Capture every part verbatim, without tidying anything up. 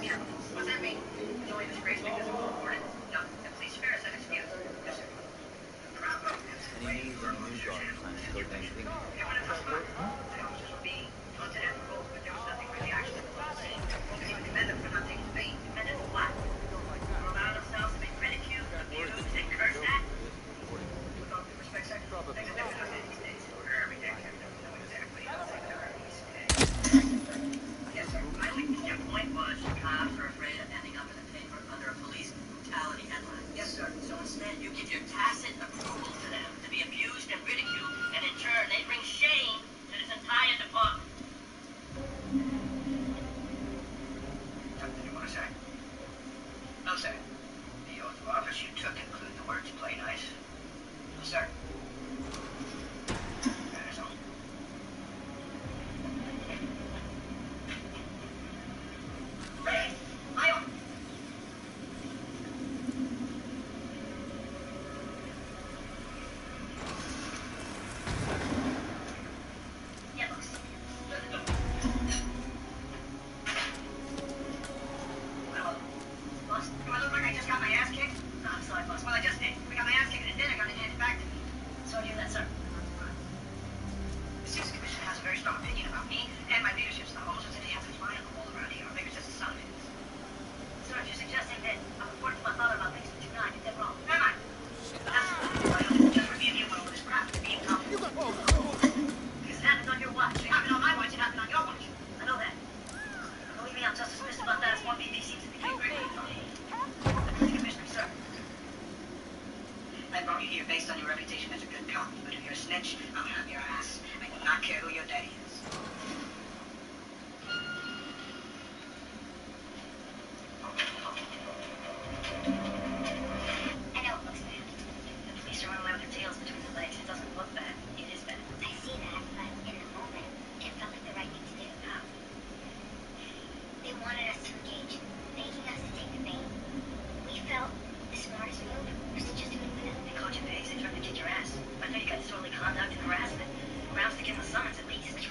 What's that mean? It's only disgrace because it was reported? No. The police fair is an excuse. Yes, sir. Bravo. Any news on the news article sign of codename Pink? You want to talk about it? The officers were being taunted and provoked, but there was nothing really actionable on the scene. You can even commend them for not taking the bait. Commended for what? For allowing themselves to be ridiculed, abused, and cursed at? With all due respect, sir, things are different out there these days. We're every day, Captain. We know exactly how things are these days. Yes, sir. I think your point was the cops are afraid of ending up in the paper under a police brutality headline. Yes, sir. So instead, you give your tacit approval to them to be abused and ridiculed, and in turn, they bring shame to this entire department. Something you want to say? No, sir. The oath of office you took include the words "play nice." No, sir. That is all. My own. Yeah, boss. Well, boss, do I look like I just got my ass kicked? No, I'm sorry, boss. Well, I just did. I got my ass kicked and then I got it handed back to me. So do that, sir. The Citizen Commission has a very strong opinion about me and my leadership style. Almost as if they have to fly on the wall around here. Or maybe it's just a son of it. Sir, if you're suggesting that I'm reporting to my father about things that you're not, you're dead wrong. Am I? That's just for being you over this crap. Being confident. Because it happened on your watch. It happened on my watch. It happened on your watch. I know that. Believe me, I'm just as pissed about that as one B B seems to be. Deputy Commissioner, sir. I brought you here based on your reputation as a good cop. But if you're a snitch, I'll have your ass. I do not care who your daddy is. I know it looks bad. The police are running away with their tails between their legs. It doesn't look bad. It is bad. I see that, but in the moment, it felt like the right thing to do. How? They wanted us to engage, begging us to take the bait. We felt the smartest move was to just do it with them. They caught you pigs. They threatened to kick your ass. I know you got disorderly conduct and harassment. Grounds to give them a summons at least.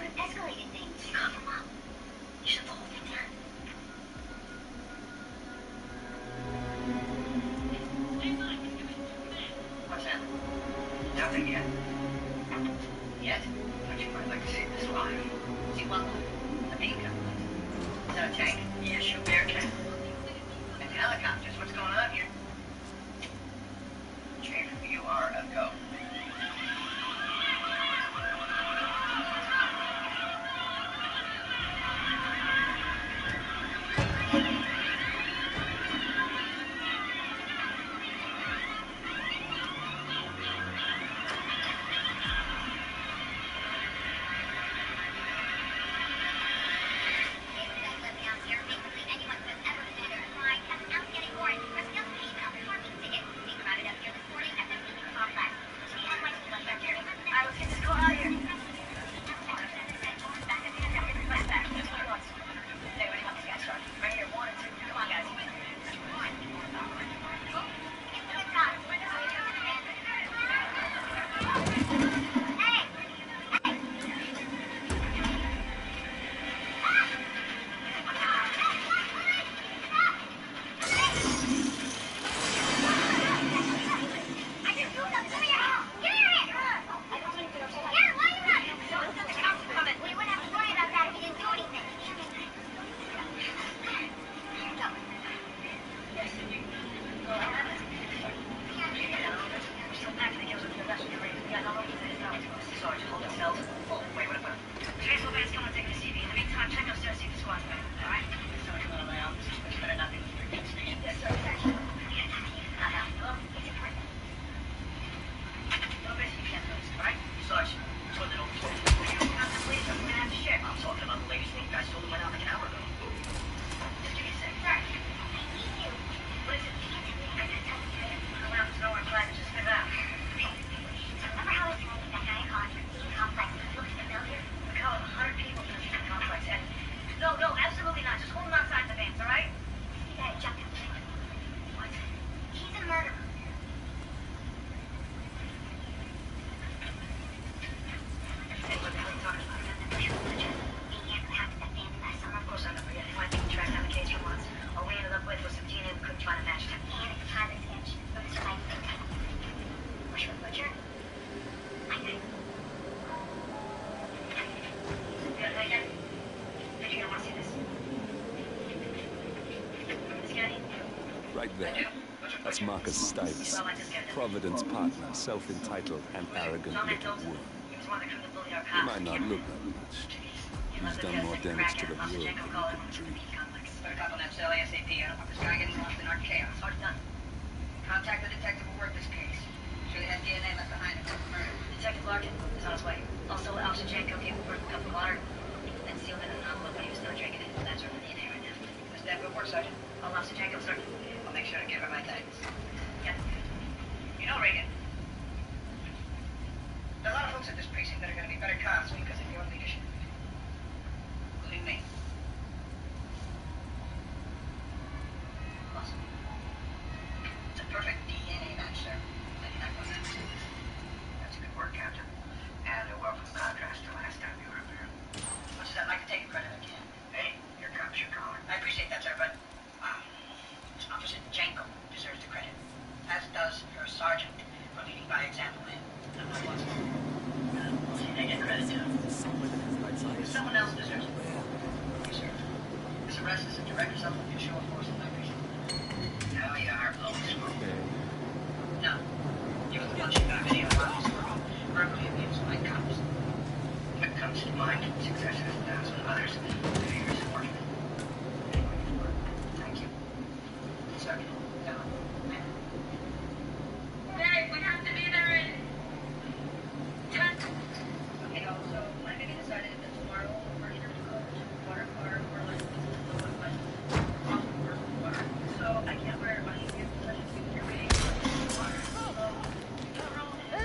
Right there. That's Marcus Stipes, Providence partner, self-entitled and arrogant little worm. He might not look like much. He's done more damage to the world than you can dream. Start up on that cell ASAP. I don't want this guy getting lost in our chaos. Hard done. Contact the detective who worked this case. Sure they had D N A left behind after the murder. Detective Larkin is on his way. Also, Al Shachenko gave Bert a cup of water and sealed it in an envelope when he was still drinking it. That's from the D N A right now. That's damn good work, Sergeant. I'll Al Shachenko, sir. I'll make sure to give her my thanks. Yeah. You know, Reagan, there are a lot of folks at this precinct that are going to be better cops because of your leadership. Including me. Awesome. It's a perfect D N A match, sir. ninety-nine percent. That's good work, Captain. And a welcome contrast to last time you were up here. Much as I'd like to take credit, I can't. Hey, your cop's your calling. I appreciate that, sir, but um, Officer Janko deserves the credit. As does her sergeant for leading by example in the my boss. We'll see they get credit too. Someone else deserves it. You, sir. This arrest is a direct result of your show of force in my precinct. Now you are blowing smoke. No. You were the one shooting on video of officers who were verbally abused by cops. What comes to mind, success has a thousand others. Fear is fortunate. Thank you. Sir. No. Babe, we have to be there in ten. Okay, also, when I maybe decided that tomorrow we're either to go to water park or like the one but off of water. So I can't wear my uniform such as you your face water. So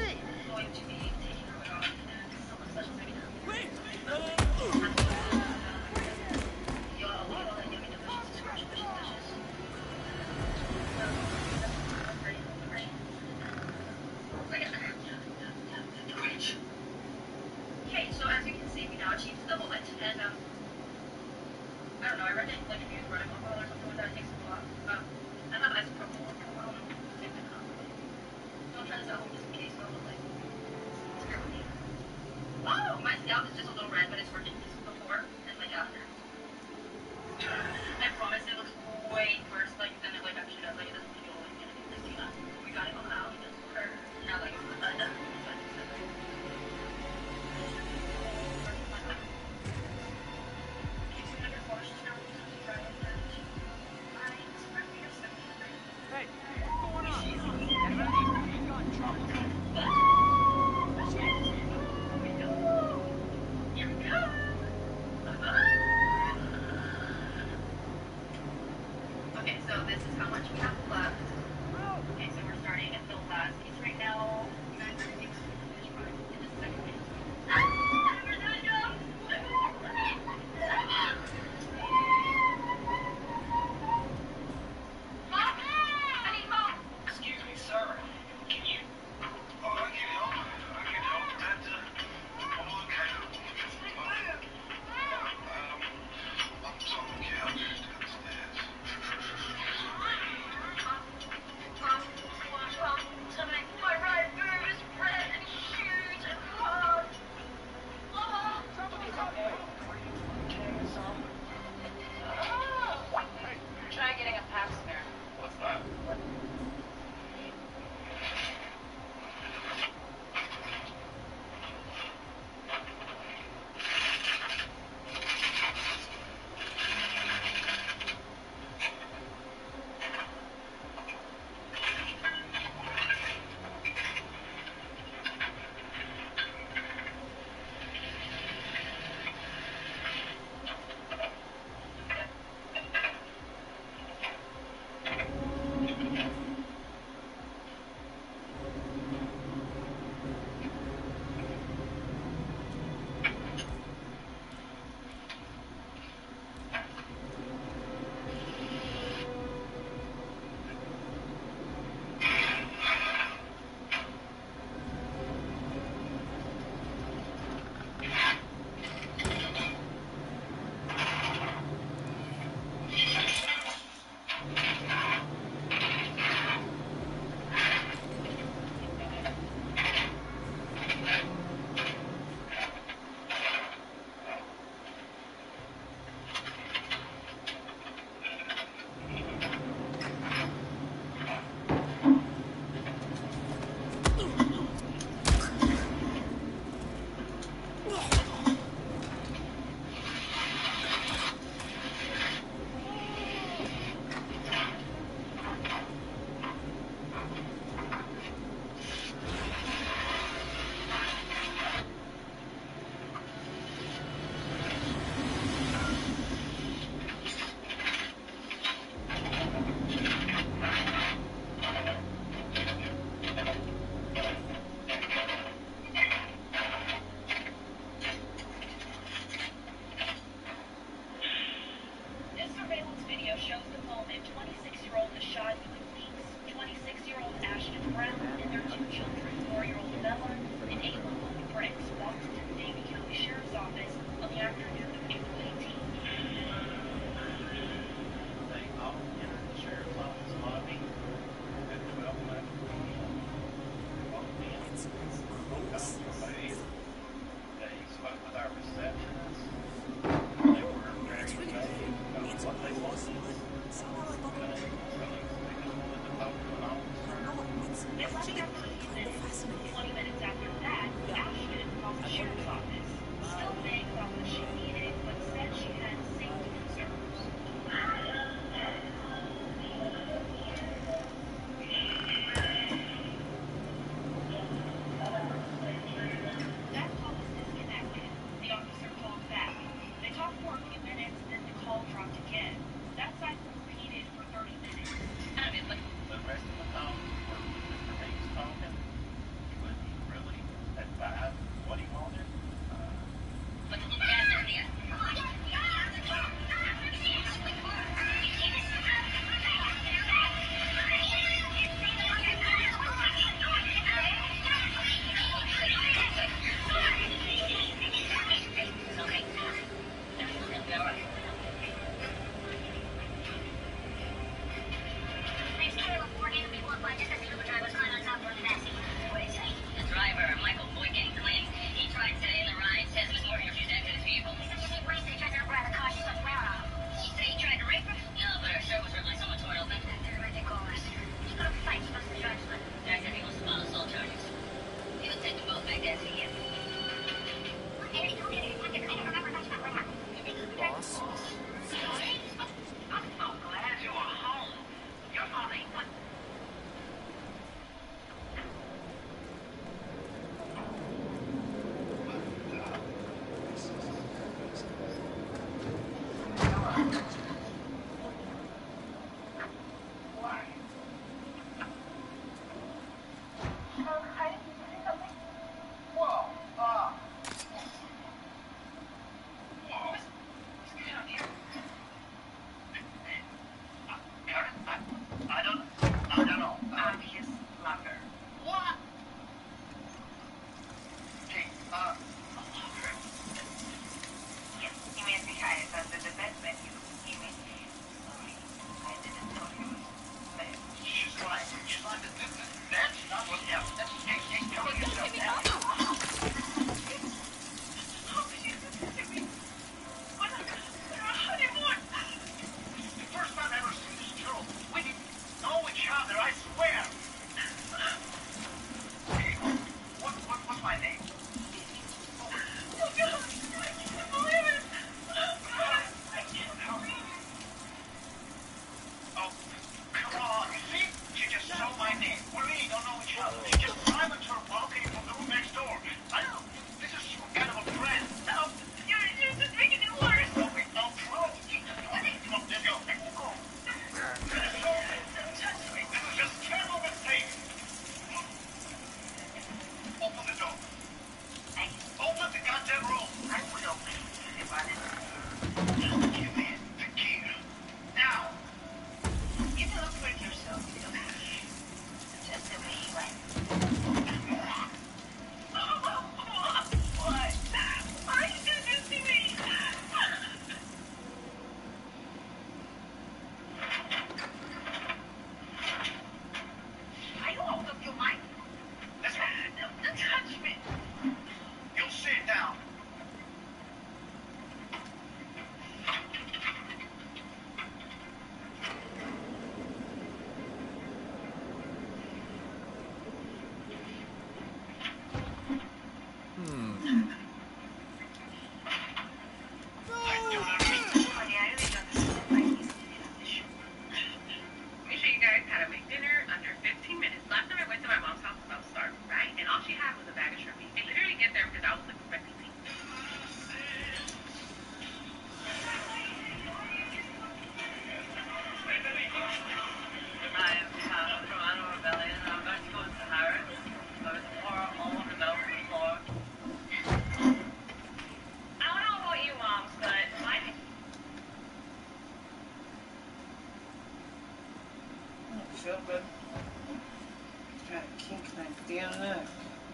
feel good. Got a kink knife down neck.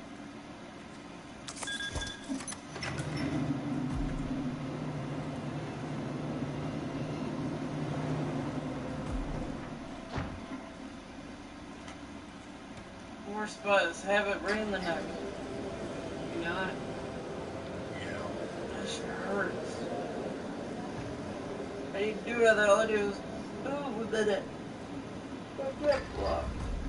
Worst spot is have it right in the neck. You know that? That shit hurts. How do you do that? All I do is move with it. Block.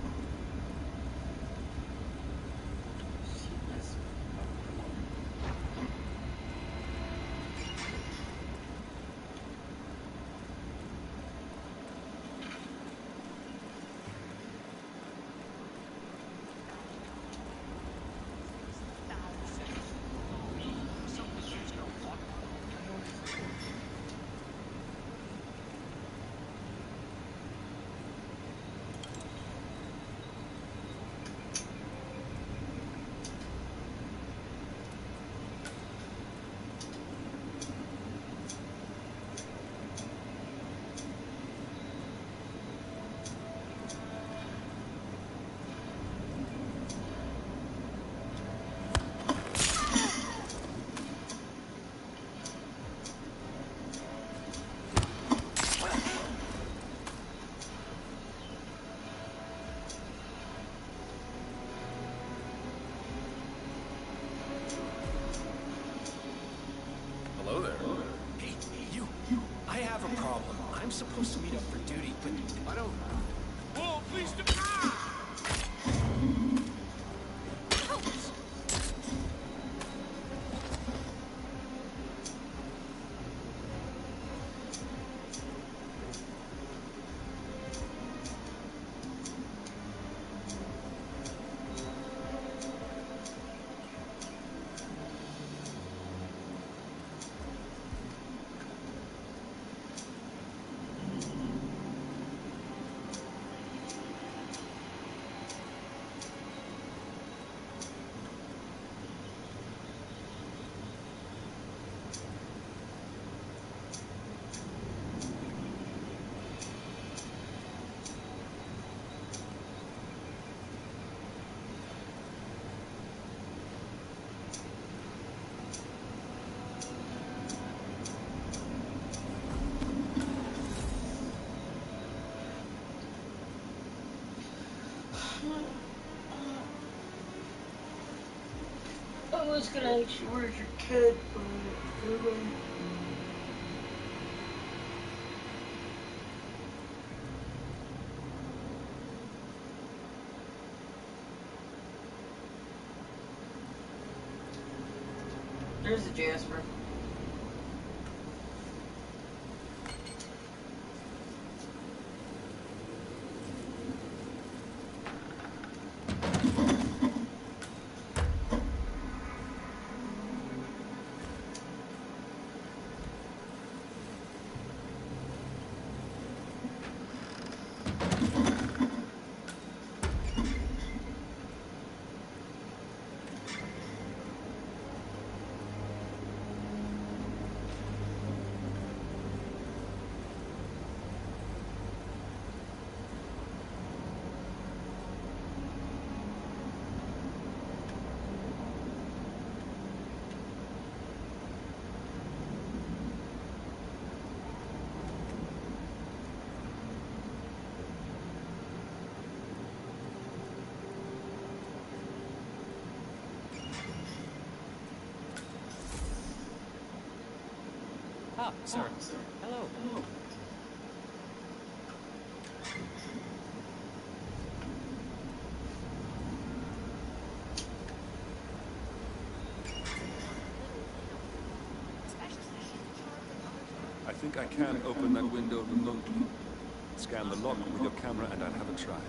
I'm supposed to meet up for duty, but I don't... Whoa, please do... I was gonna ask you, where's your kid? There's a Jasper. Ah, sir. Hello. Hello. I think I can open that window remotely. Scan the lock with your camera and I'll have a try.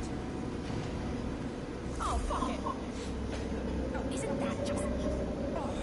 Oh, fuck it. Oh, isn't that just... Oh.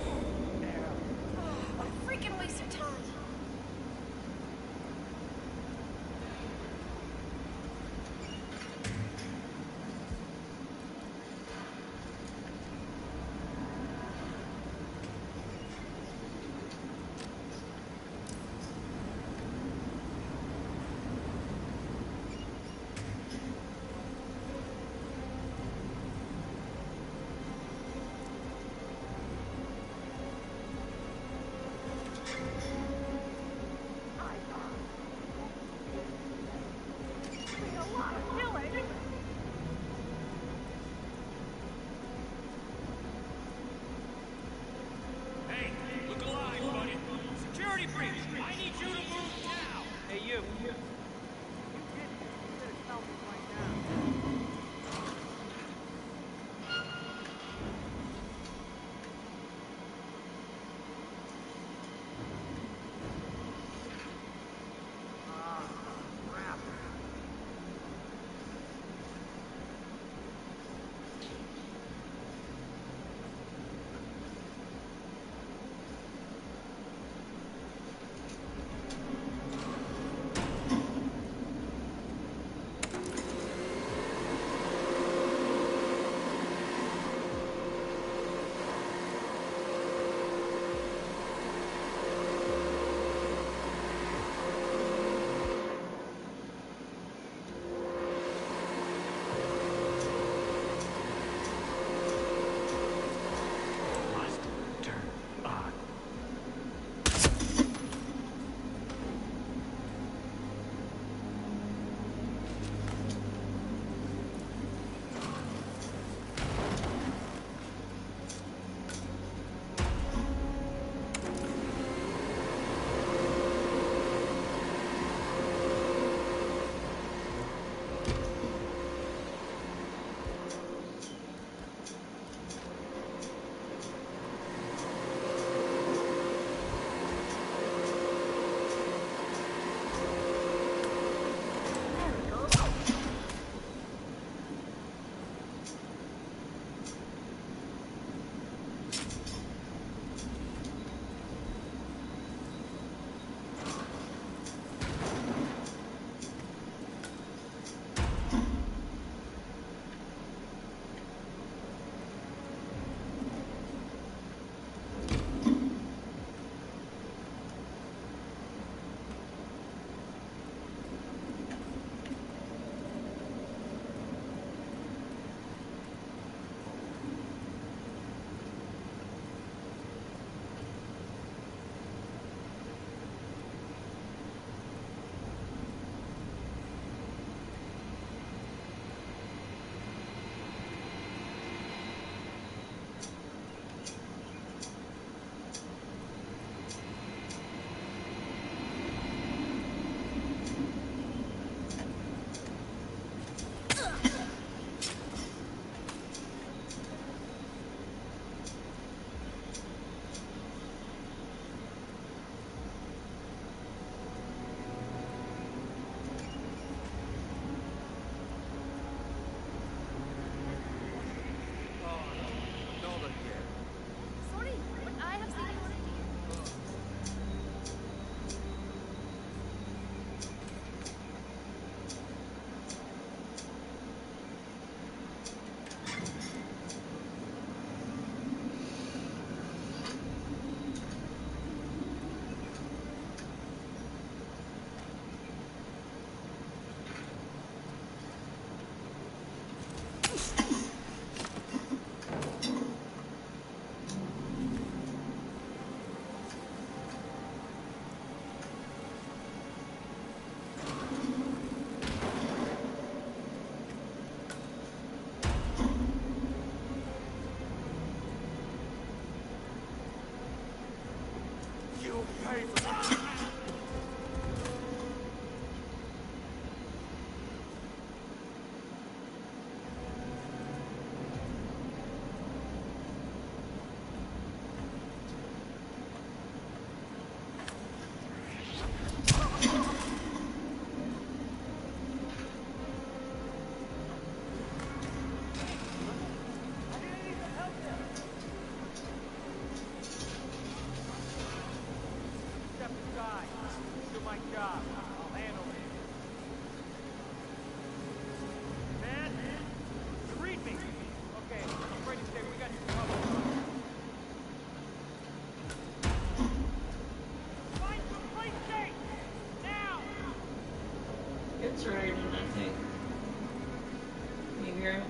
It's raining, I think. Can you hear it?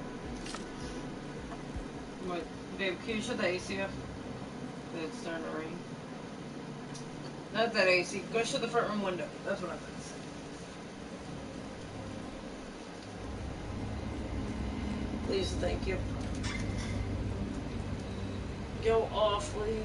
What? Babe, can you shut the A C off? It's starting to rain. Not that A C. Go shut the front room window. That's what I thought. Please, thank you. Go awfully.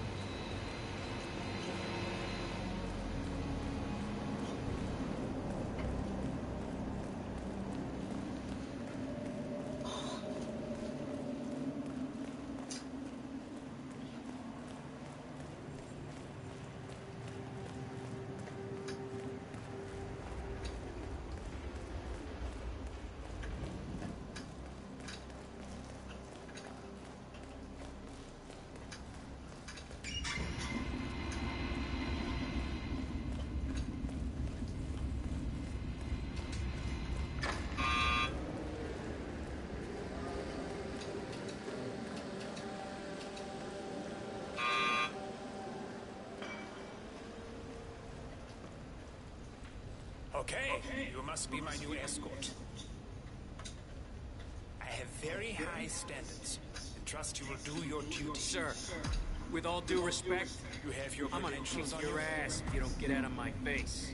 Okay, you must be my new escort. I have very high standards, and trust you will do your duty. Sir, with all due respect, You have your I'm gonna kick credentials on your you? ass if you don't get out of my face.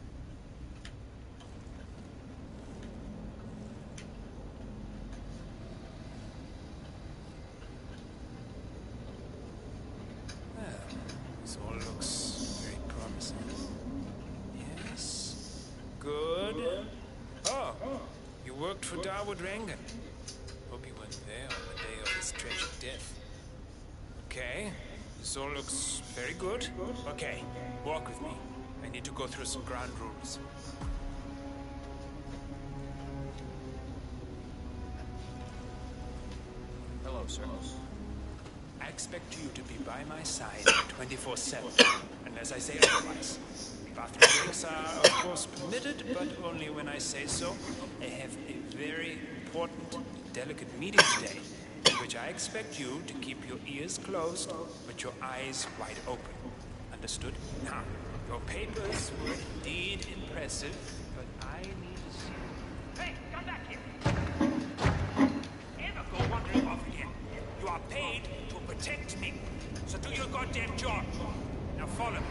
Well, this all looks very promising. Yes. Good. Oh, you worked for Darwood Rangan. Hope you weren't there on the day of his tragic death. Okay, this all looks very good. Okay, walk with me. I need to go through some ground rules. Hello, sir. I expect you to be by my side twenty-four seven, unless I say otherwise. Bathroom breaks are, of course, permitted, but only when I say so. I have a very important, delicate meeting today, in which I expect you to keep your ears closed, but your eyes wide open. Understood? Now, your papers were indeed impressive, but I need to see you. Hey, come back here! Ever go wandering off again? You are paid to protect me, so do your goddamn job. Now follow me.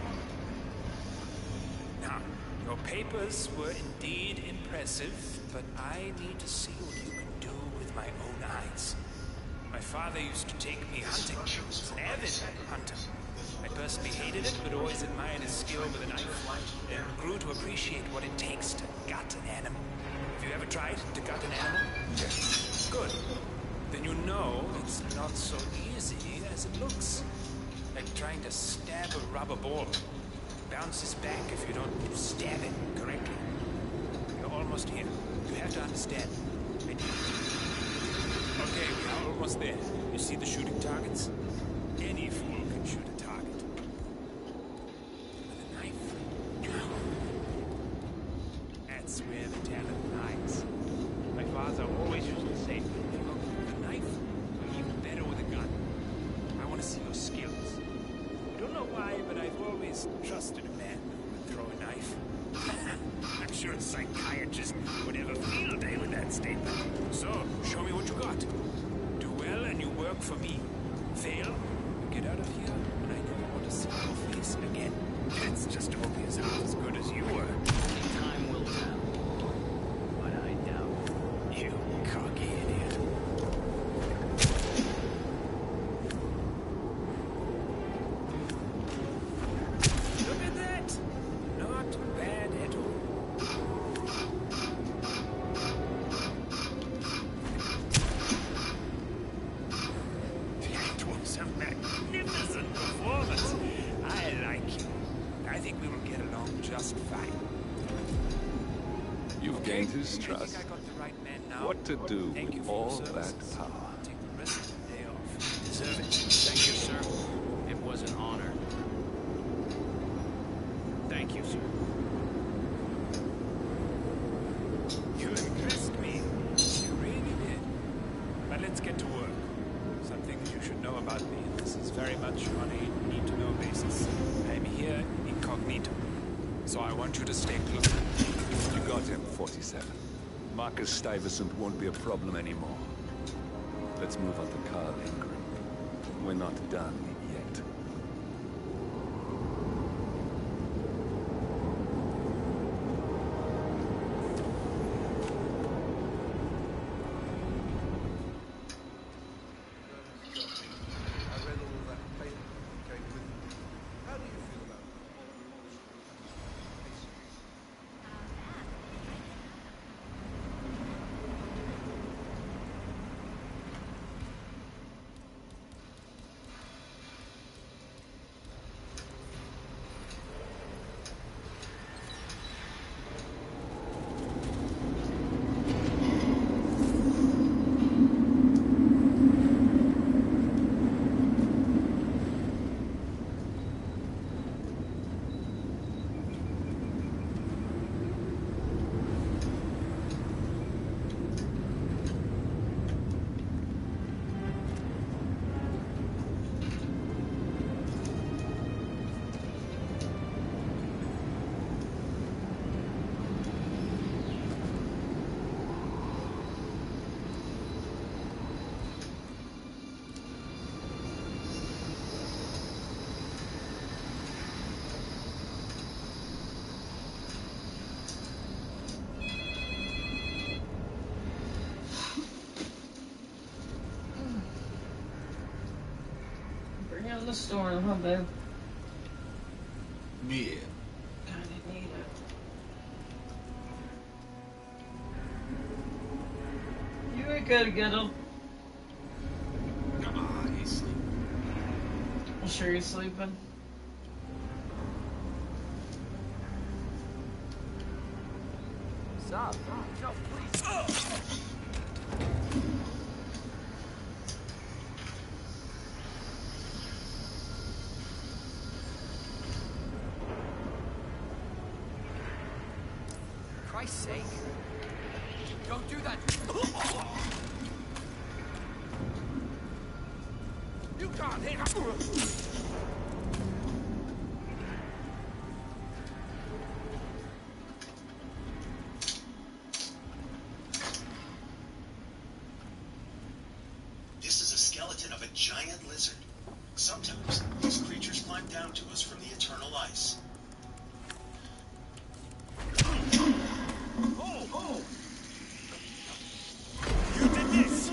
Now, your papers were indeed impressive, but I need to see what you can do with my own eyes. My father used to take me hunting. He was an avid hunter. I personally hated it, but always admired his skill with a knife, and grew to appreciate what it takes to gut an animal. Have you ever tried to gut an animal? Yes. Good. Then you know it's not so easy as it looks. Like trying to stab a rubber ball. Bounces back if you don't stab it correctly. You're almost here. You have to understand. I need you. Okay, we are almost there. You see the shooting targets? Any fool can shoot a target. With a knife. That's where the talent lies. My father always used to say, if you look with a knife, you're even better with a gun. I want to see your skills. I don't know why, but I've always trusted a man who would throw a knife. I'm sure a psychiatrist would have a field day with that statement. So, show me what you got. Do well and you work for me. Fail, you get out of here, and I never want to see your face again. It's just obvious half as good as you were. Time will tell. But I doubt. You cocky idiot. What a magnificent performance. I like you. I think we will get along just fine. You've Okay, gained his I trust. think I got the right man now. What to do Thank you with for your all that services. power? I'll take the rest of the day off. You deserve it. Thank you, sir. It was an honor. Thank you, sir. You impressed me. You really did. But let's get to work. Some things you should know about me. This is very much on a need-to-know basis. I'm here incognito. So I want you to stay close. You got him, forty-seven. Marcus Stuyvesant won't be a problem anymore. Let's move on to Carl Ingram. We're not done yet. Bring out the storm, huh, babe? Yeah. Kinda need it. You ain't gotta get him. Come on, he's sleeping. I'm sure he's sleeping. Stop. No, please. Christ's sake. Don't do that. You can't hit. This is a skeleton of a giant lizard. Sometimes these creatures climb down to us from the eternal ice. Oh! Oh! You did this!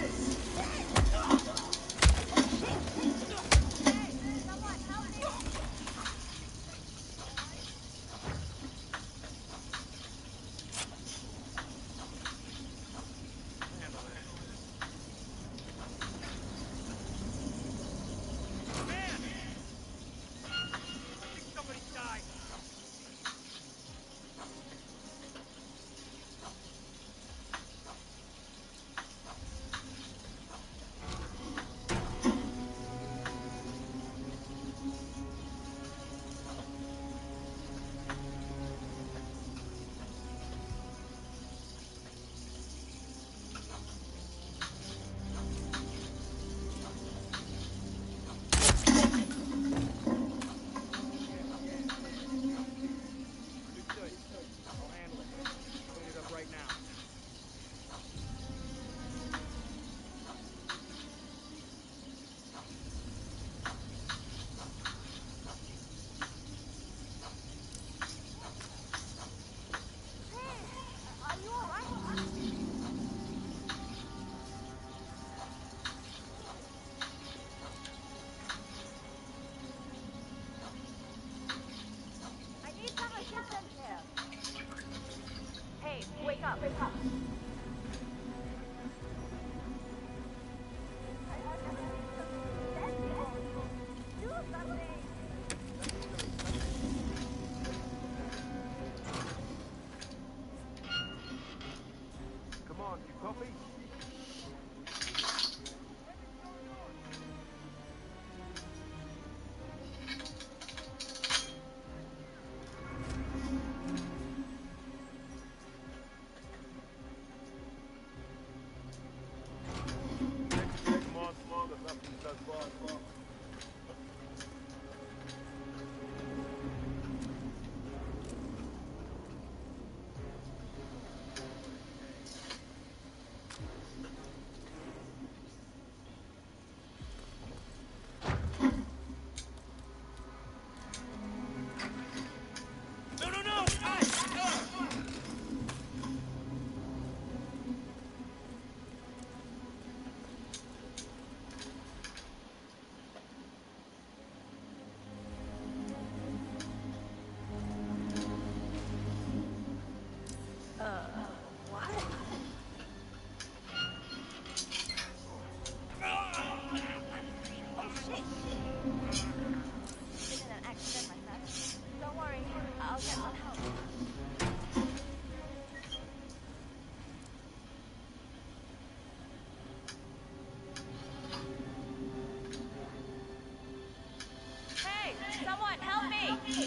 Someone help me!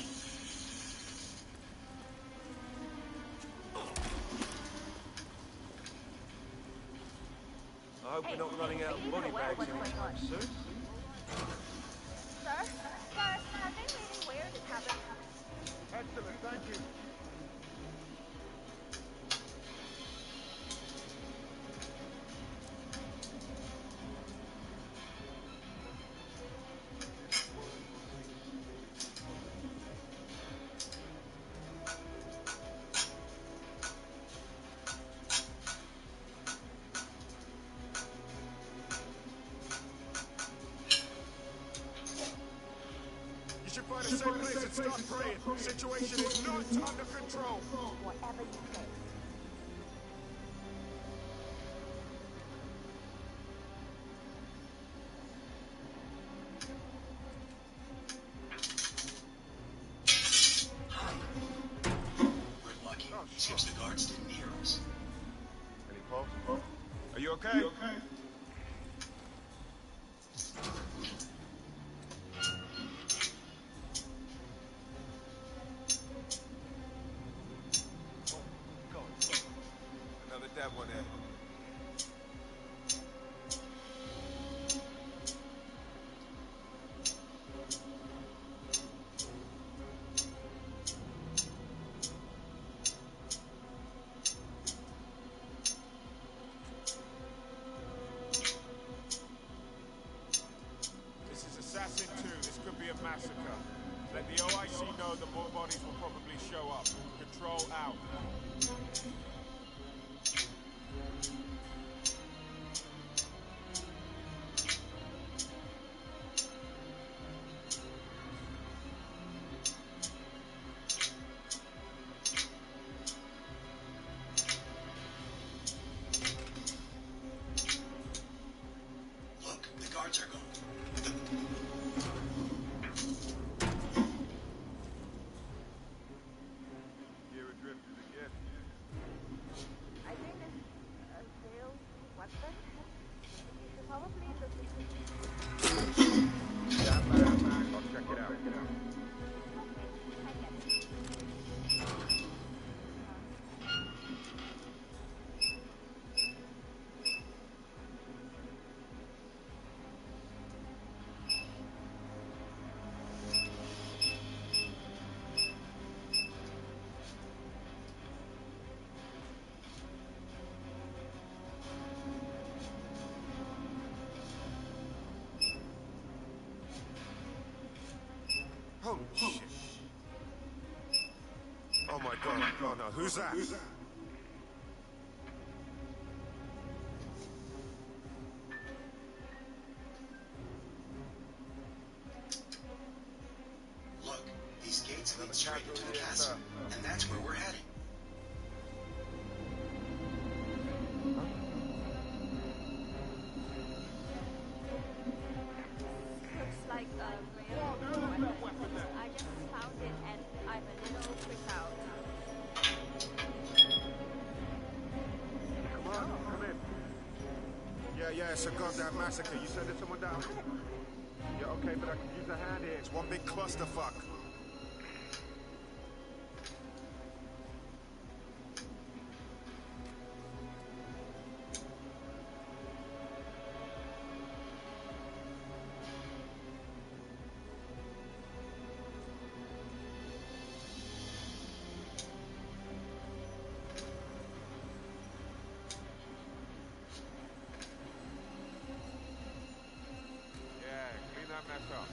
I hope we're not running out of body bags anytime soon. Sir? Sir, have they made it where this happened? Excellent, thank you. Find a safe place and start praying. Situation is not under control. Whatever you say. Hi. We're lucky. Seems the guards didn't hear us. Any pulse? Are you okay? Are you okay? That one in. This is Assassin two. This could be a massacre. Let the O I C know that more bodies will probably show up. Control out. Look, the guards are gone. Gear adrift is a gift. I think it's a real weapon. You should probably look into Stand back, back. I'll check it out. Holy shit. Oh my god, oh no, who's that? Look, these gates lead straight into the castle, and that's where we're heading. looks like a real weapon. I just found it and I'm a little freaked out. Come on, come in. Yeah, yeah, it's a goddamn massacre. You sending someone down? Yeah, okay, but I can use a hand here. It's one big clusterfuck. Yeah, clean that mess up.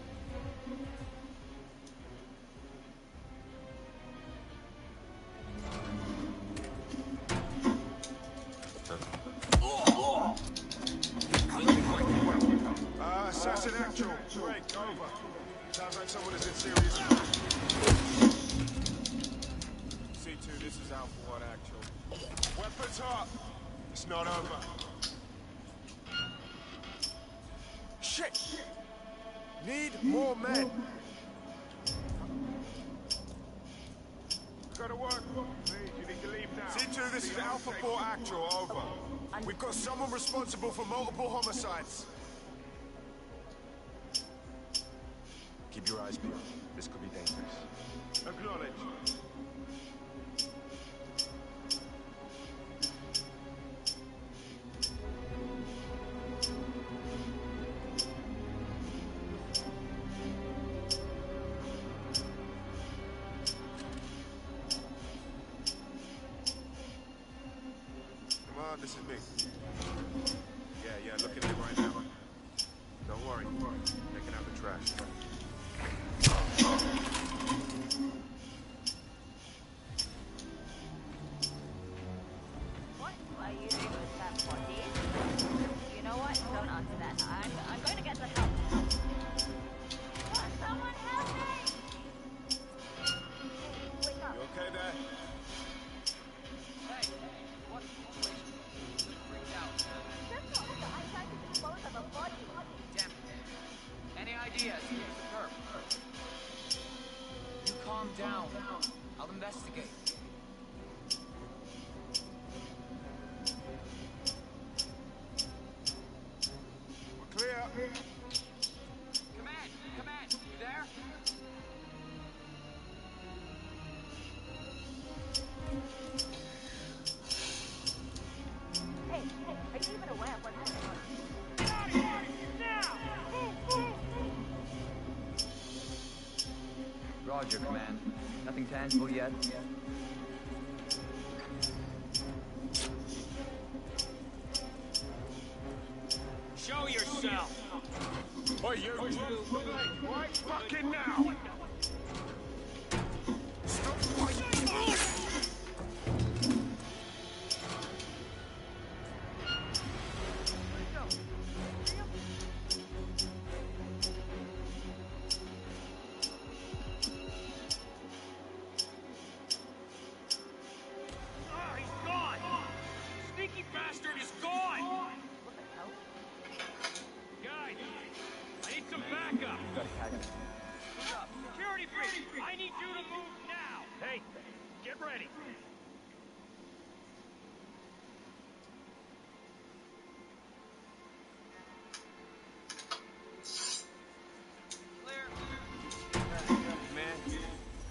Uh, assassin actual. Break, over. Sounds like someone is in serious trouble. C two, this is Alpha one actual. Weapons up. It's not over. Shit! Need more men. We gotta work. Please, you need to leave now. C two, this is Alpha four actual, over. We've got someone responsible for multiple homicides. Keep your eyes peeled. This could be dangerous. Acknowledge. Come on, this is me. Yeah, yeah, looking at it right now. Don't worry. Taking out the trash. What are you doing with that body? You know what? Don't answer that. I'm, I'm going to get the help. What? Someone help me! Wake up. You okay there? Hey, what situation? Freaked out. Just know that I tried to dispose of a body. Damn it. Any ideas? Here's the perp. You calm down. I'll investigate. We're clear. Command! Command! You there? Hey, hey, are you even aware of what's going on? Roger, Command. Nothing tangible yet? Show yourself! Oi, you! Right fucking now! Stop fighting! Ah, he's gone! Sneaky bastard is gone! What the hell? Guys, I need some backup! Gotta catch it. Security breach! I need you to move now! Hey, get ready! Clear. Man.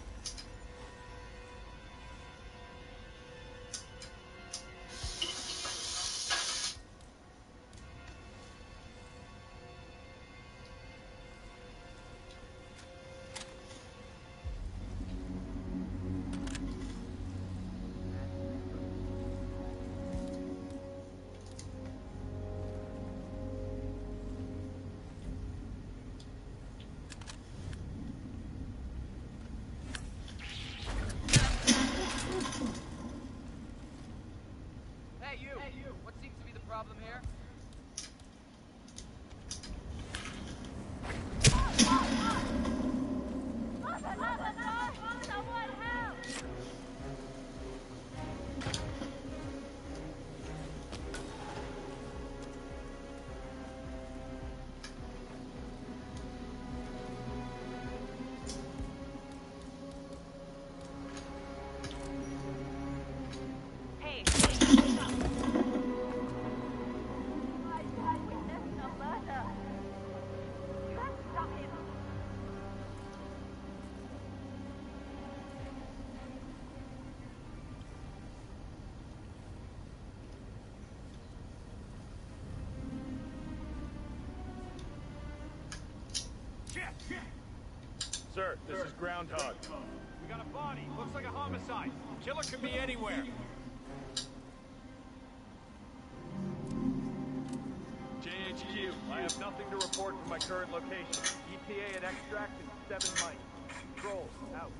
Hey, you! Hey, you! What seems to be the problem here? For the love of God, someone help! Hey, hey, wake up! I just witnessed a murder. You have to stop him. Sir, this is Groundhog. We got a body. Looks like a homicide. Killer could be anywhere. J H Q, I have nothing to report from my current location. E P A and extract in seven mics. Controls, out.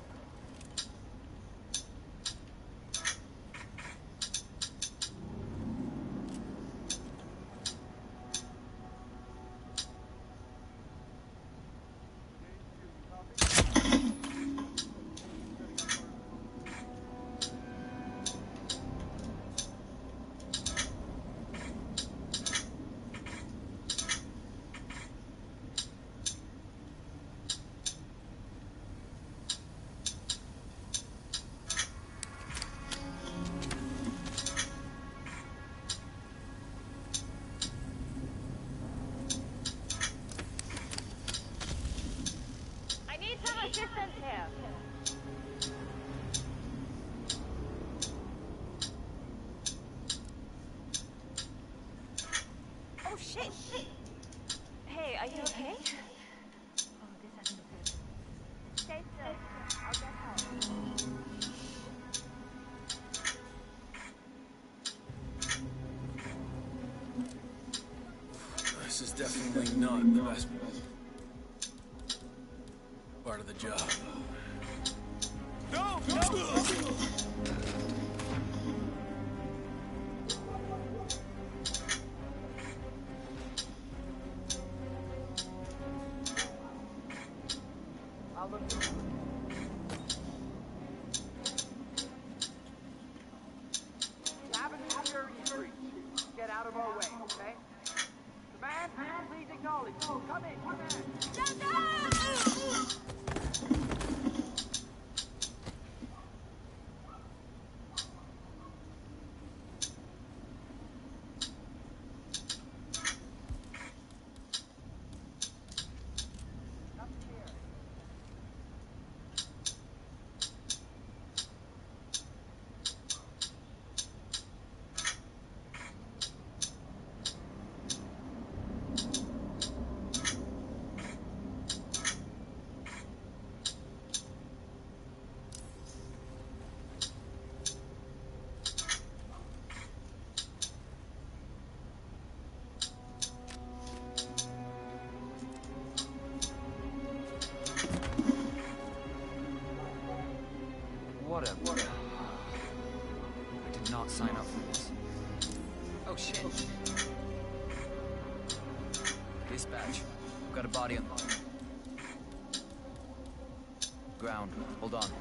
assistance here. Oh shit! Hey, are you okay? Oh, this hasn't been good. Stay still. I'll get help. This is definitely not the best part of the job. No! No! I'll look. Have a security breach. Get out of our way, okay? Man, please acknowledge. Come in, come in. Whatever. I did not sign up for this. Oh shit. Dispatch. Got a body on the ground. Hold on.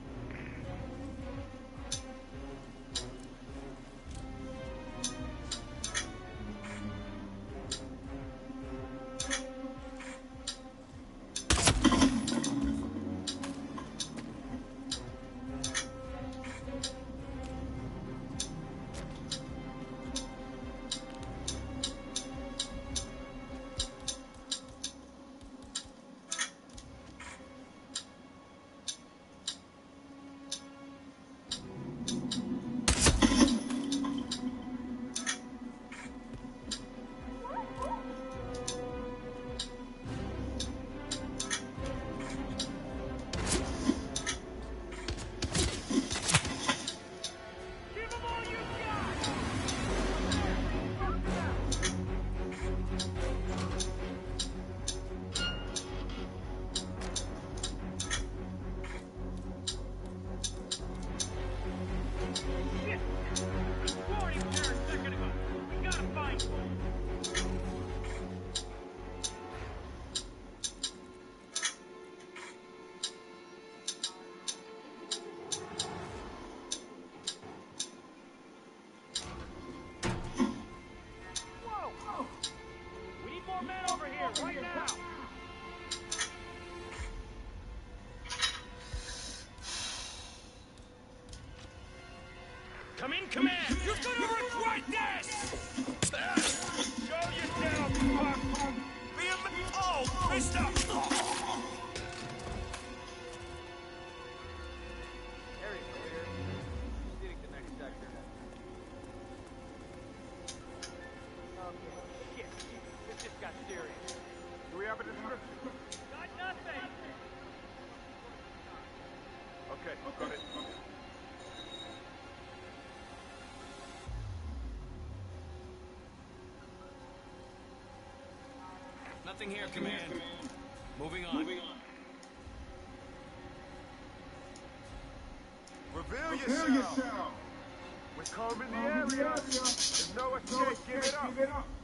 Come in, command! You're gonna regret this! Show yourself, fuck! Be a man! Oh, pissed up! Area clear. Proceeding to next sector. Okay, shit. This just got serious. Do we have a description? Got nothing! Okay, got it. Nothing here, Command. Moving on. Moving on. Reveal, Reveal yourself. yourself. We're combing the area. There's no escape. Give it up. Give it up.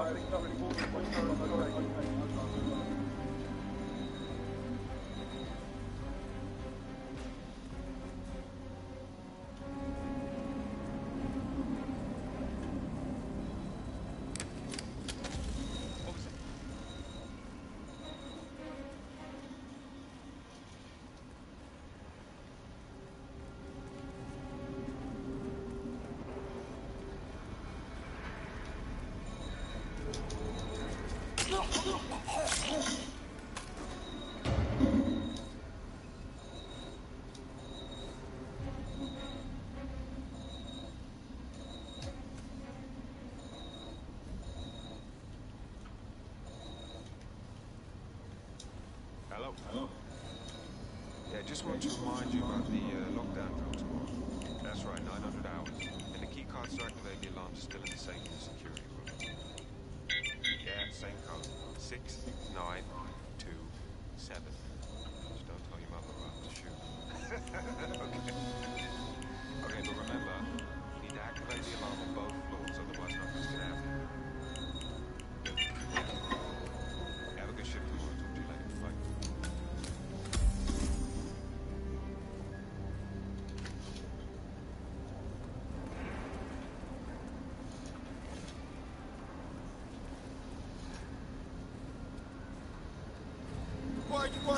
Hello? Hello? Yeah, just want to remind you about the uh, lockdown protocol. That's right, nine hundred hours. And the key cards to activate the alarms are still in the safe in the security room. Yeah, same code. Six, nine, two, seven. Just don't tell your mother about the shoe. Okay. Okay, but remember, you need to activate the alarm on both floors, otherwise nothing's gonna happen. Good. Yeah. Have a good shift tomorrow. Talk to you later. Bye. Why, why?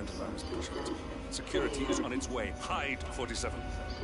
antivirus get shot. Security is on its way. Hide, forty-seven.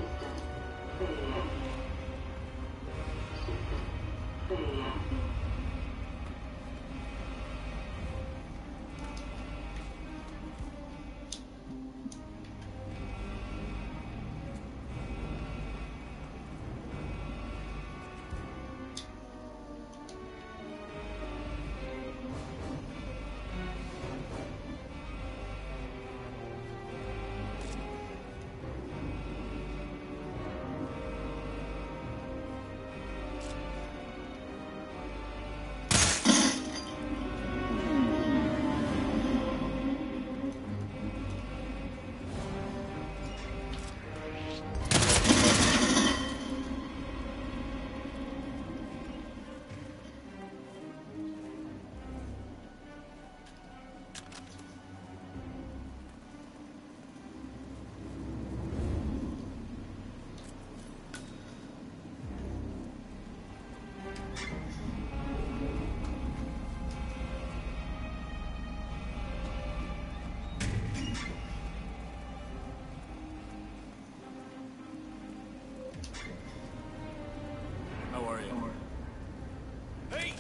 How are you? Hey!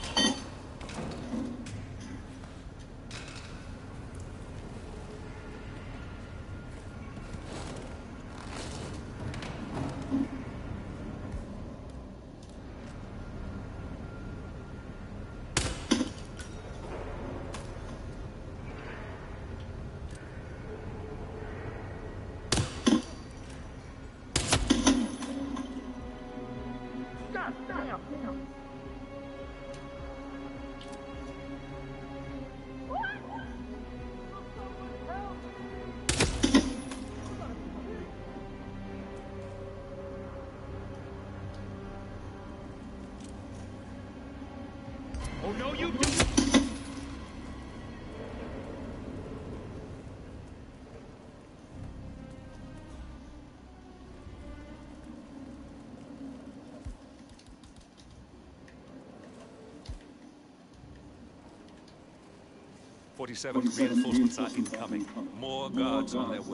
Oh, no, you don't! forty-seven, reinforcements are incoming. More guards on their way.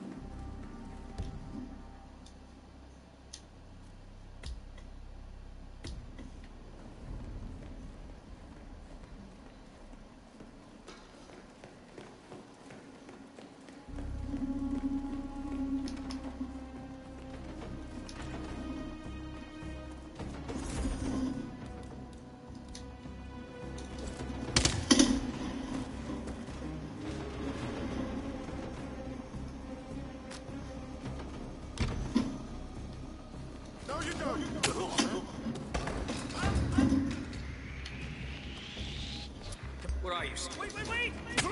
What are you? Wait, wait, wait!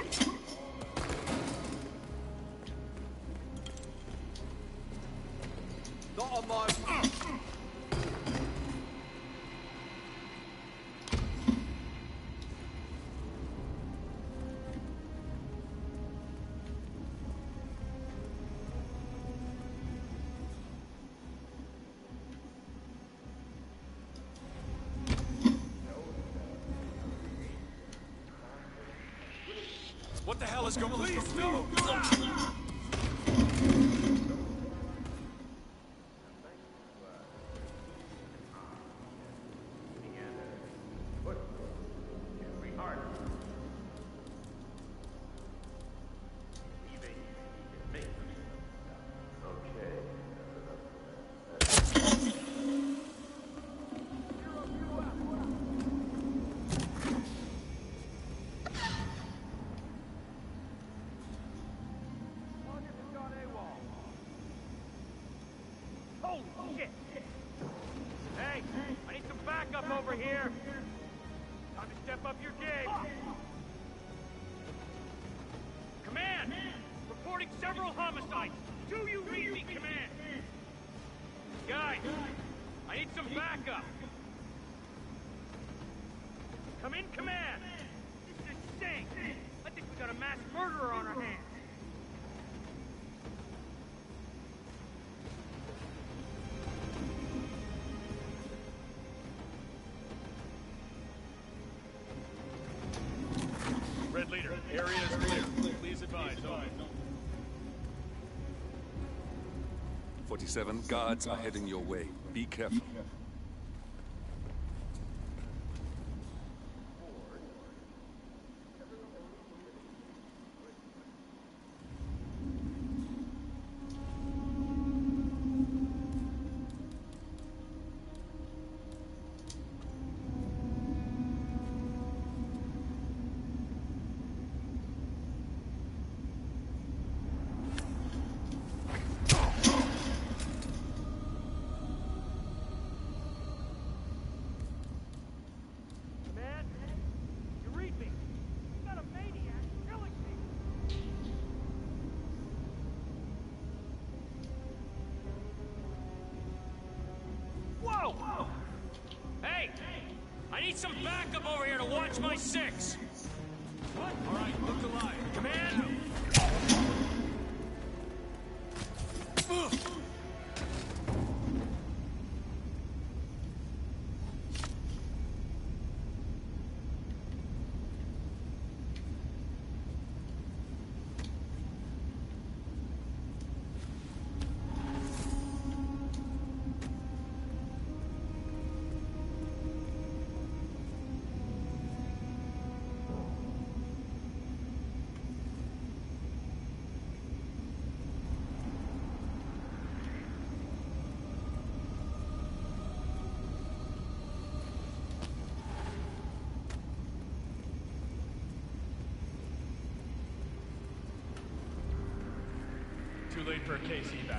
Not on my... What the hell is going on? Please, no! Holy shit! Hey, I need some backup over here. Time to step up your game. Command! Reporting several homicides. Do you read me, Command? Guys, I need some backup. Come in, Command. This is insane. I think we got a mass murderer on our hands. Red Leader, Area is clear. Please advise. Over. forty-seven, guards are heading your way. Be careful. Man, you read me. You got a maniac killing me. Whoa! Whoa! Hey! I need some backup over here to watch my six! What? All right, look alive. Command! Too late for a case evac.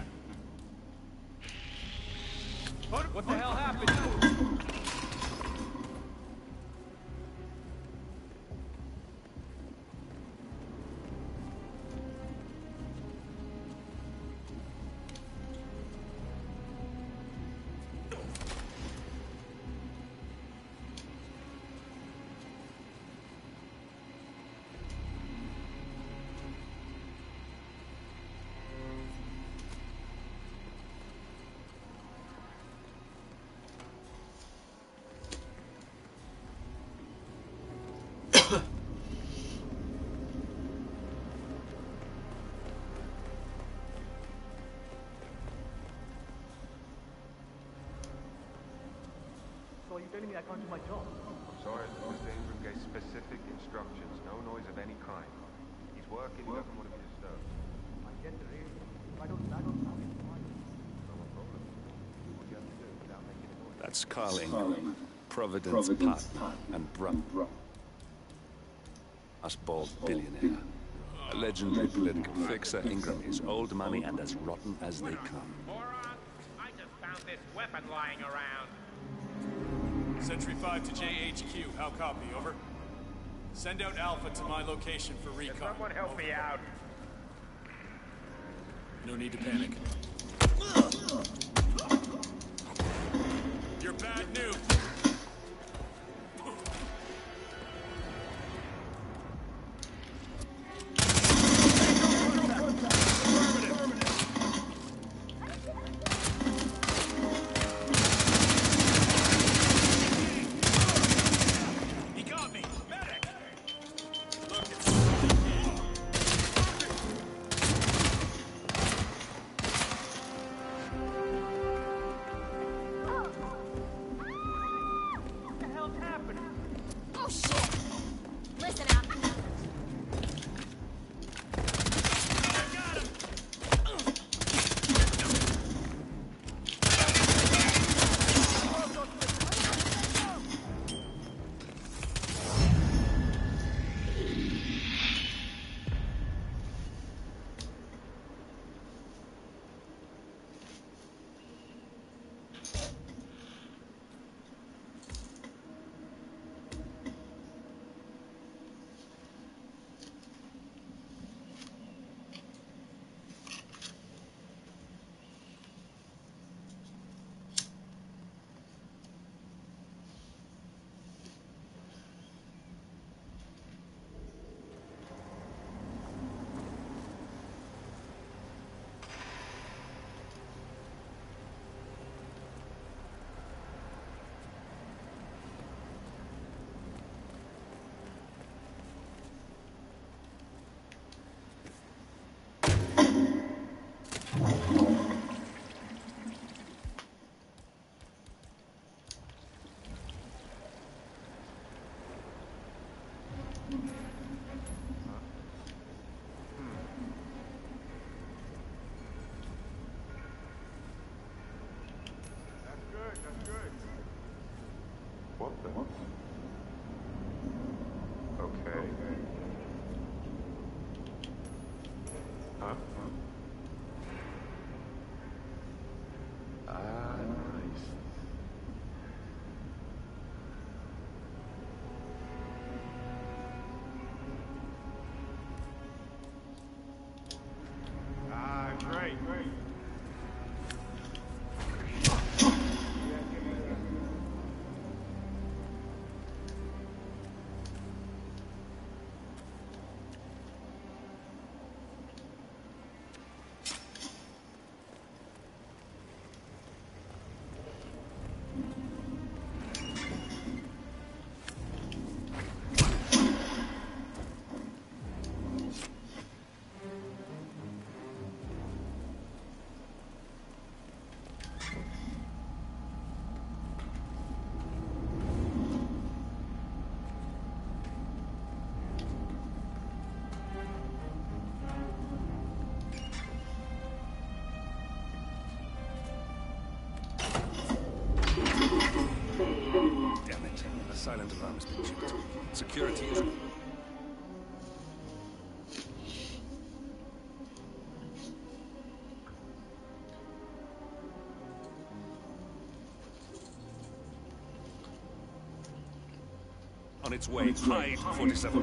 What, what the hell happened? So you're telling me I can't do my job? I'm sorry, Mister Ingram gave specific instructions. No noise of any kind. He's working, he doesn't want to be disturbed. I get the raise. If I don't, I don't have it. No problem. Do what you have to do without making a noise. That's Carl Ingram, Providence partner and brother. Us bald billionaire. A legendary political fixer, Ingram is old money and as rotten as they come. Moron! I just found this weapon lying around. Sentry five to J H Q. How copy? Over. Send out Alpha to my location for recon. Can someone help me out? No need to panic. You're bad news. Oh shit! Listen up. Damn it. A silent alarm has been tripped. Security is... on its way. Hide, forty-seven.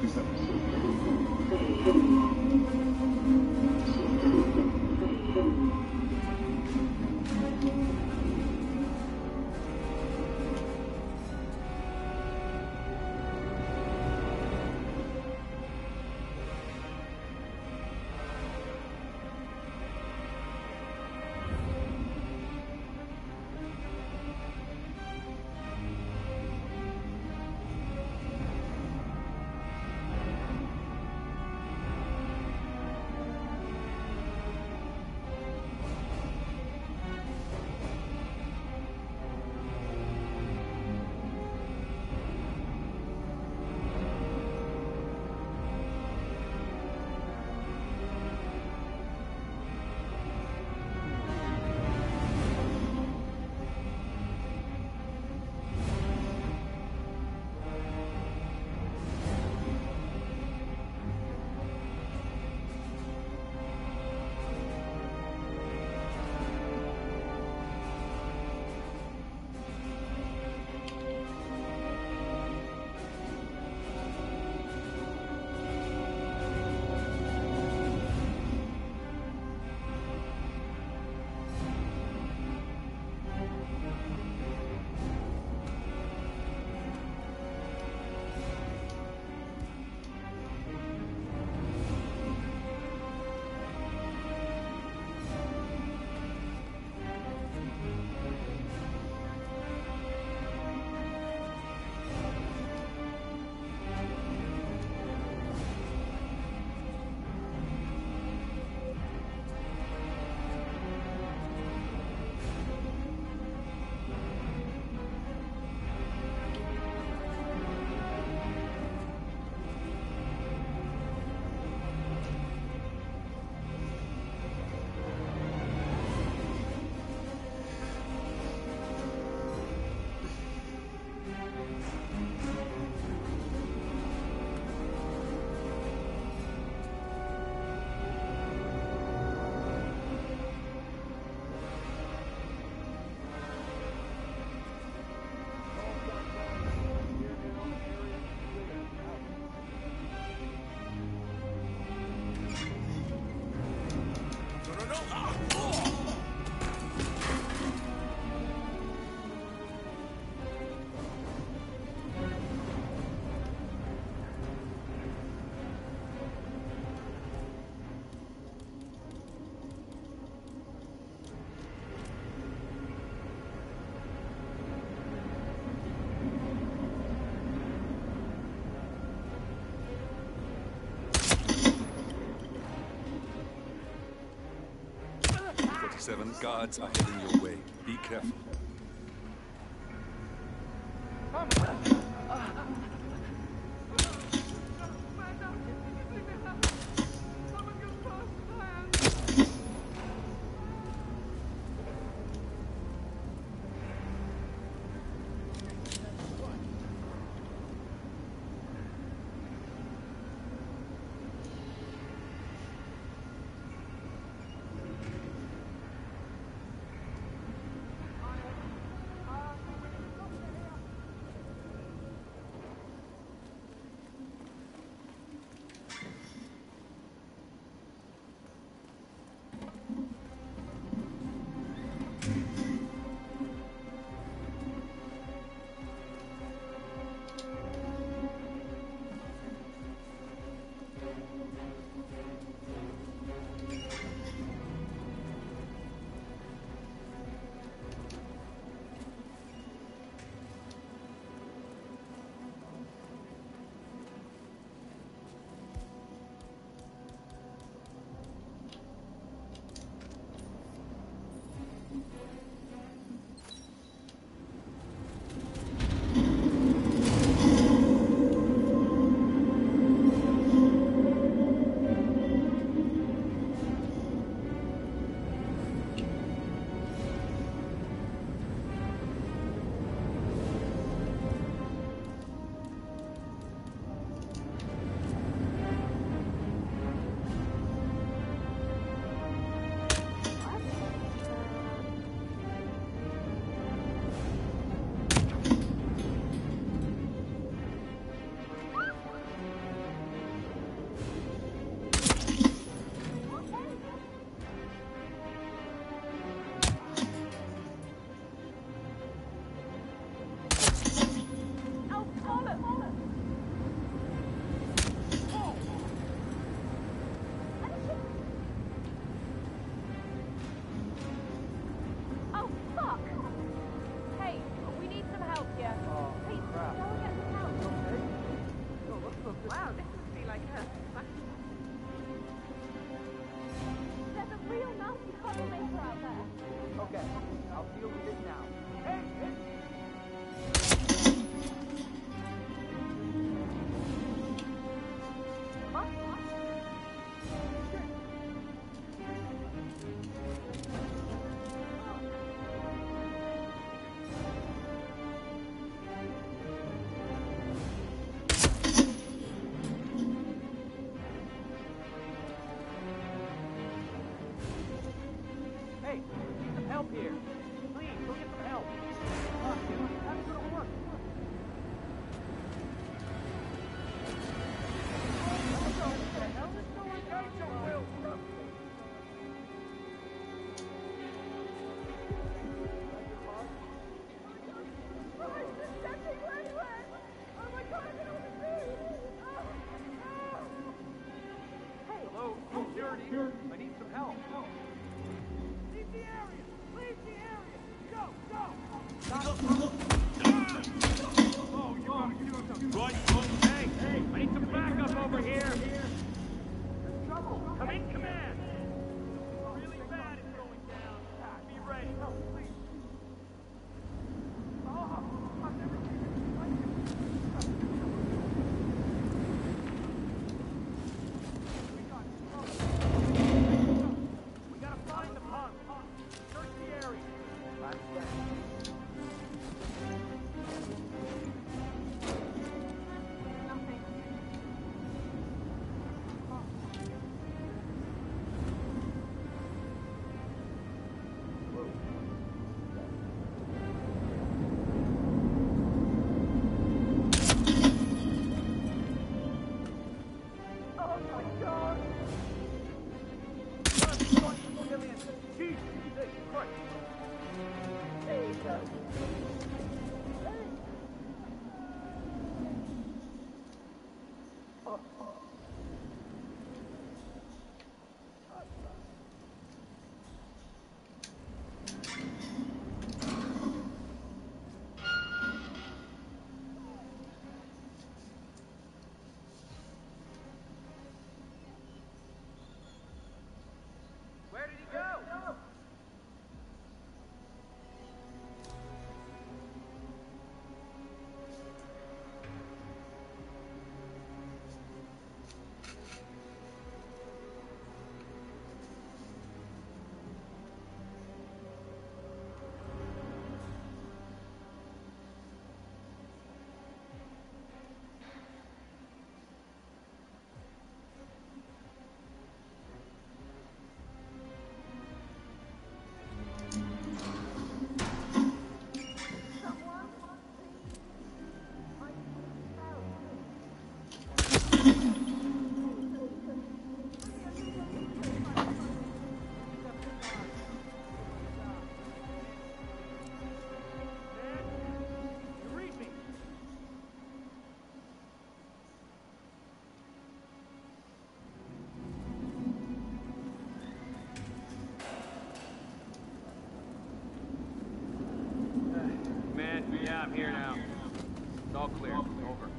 Seven guards are heading your way. Be careful. here. Please, go get some help. Fuck, dude, how's it gonna work? Hello, security. I need some help. Leave the area. Leave the area. Go, go. Oh, you gotta do something. Right. Hey, hey, I need some backup over here. There's trouble. Come in, command. Really bad is going down. Be ready. No, please. Oh, I've never seen this like this. We got trouble. We gotta find the punk. Search the area. Last step. Where did he go? Yeah, I'm here now. It's all clear. Over.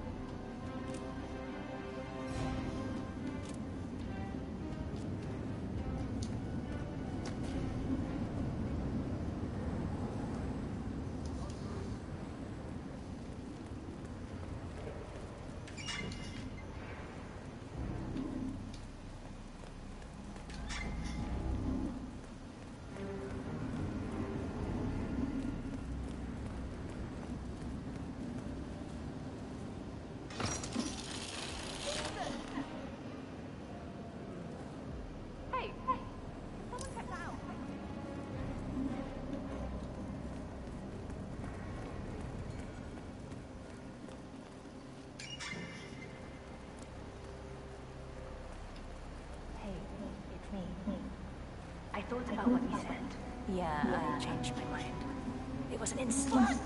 I thought about what you said. Yeah, I changed my mind. It was an instant.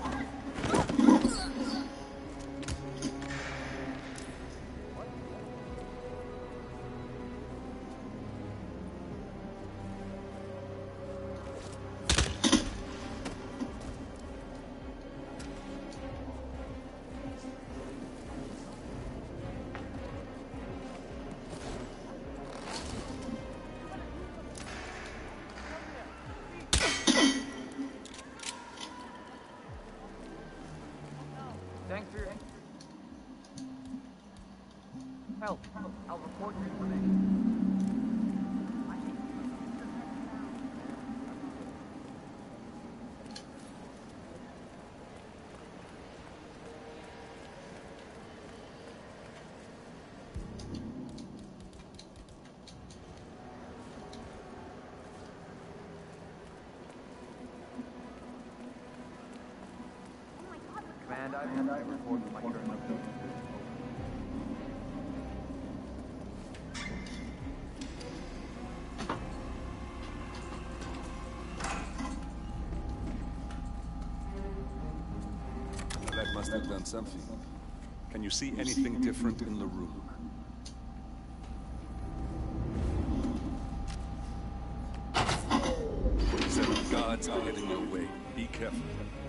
Thanks for your help. I'll report your information. And I and I report my current update. That must have done something. Can you see anything different in the room? Seven guards are getting your way. Be careful.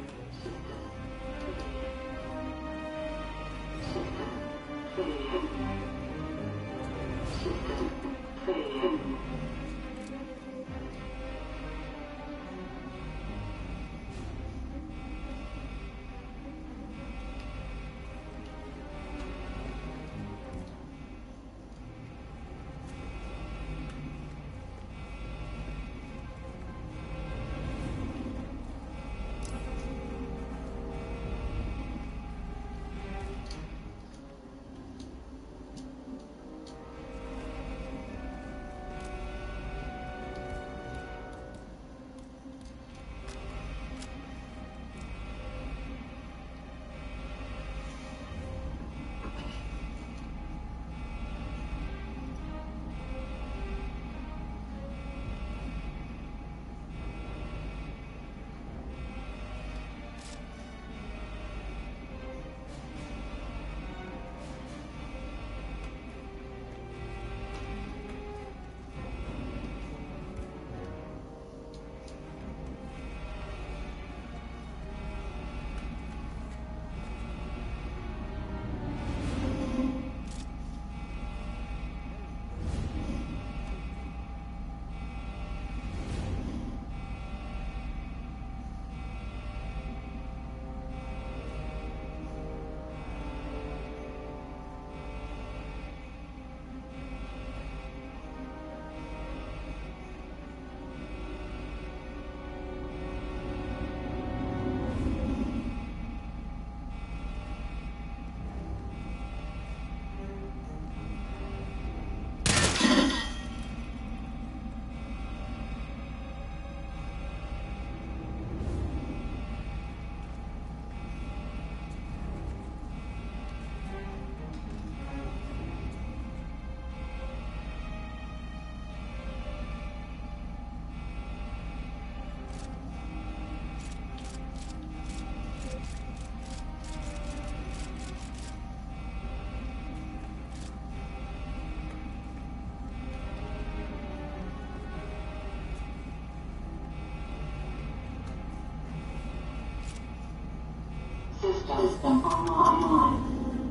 System online.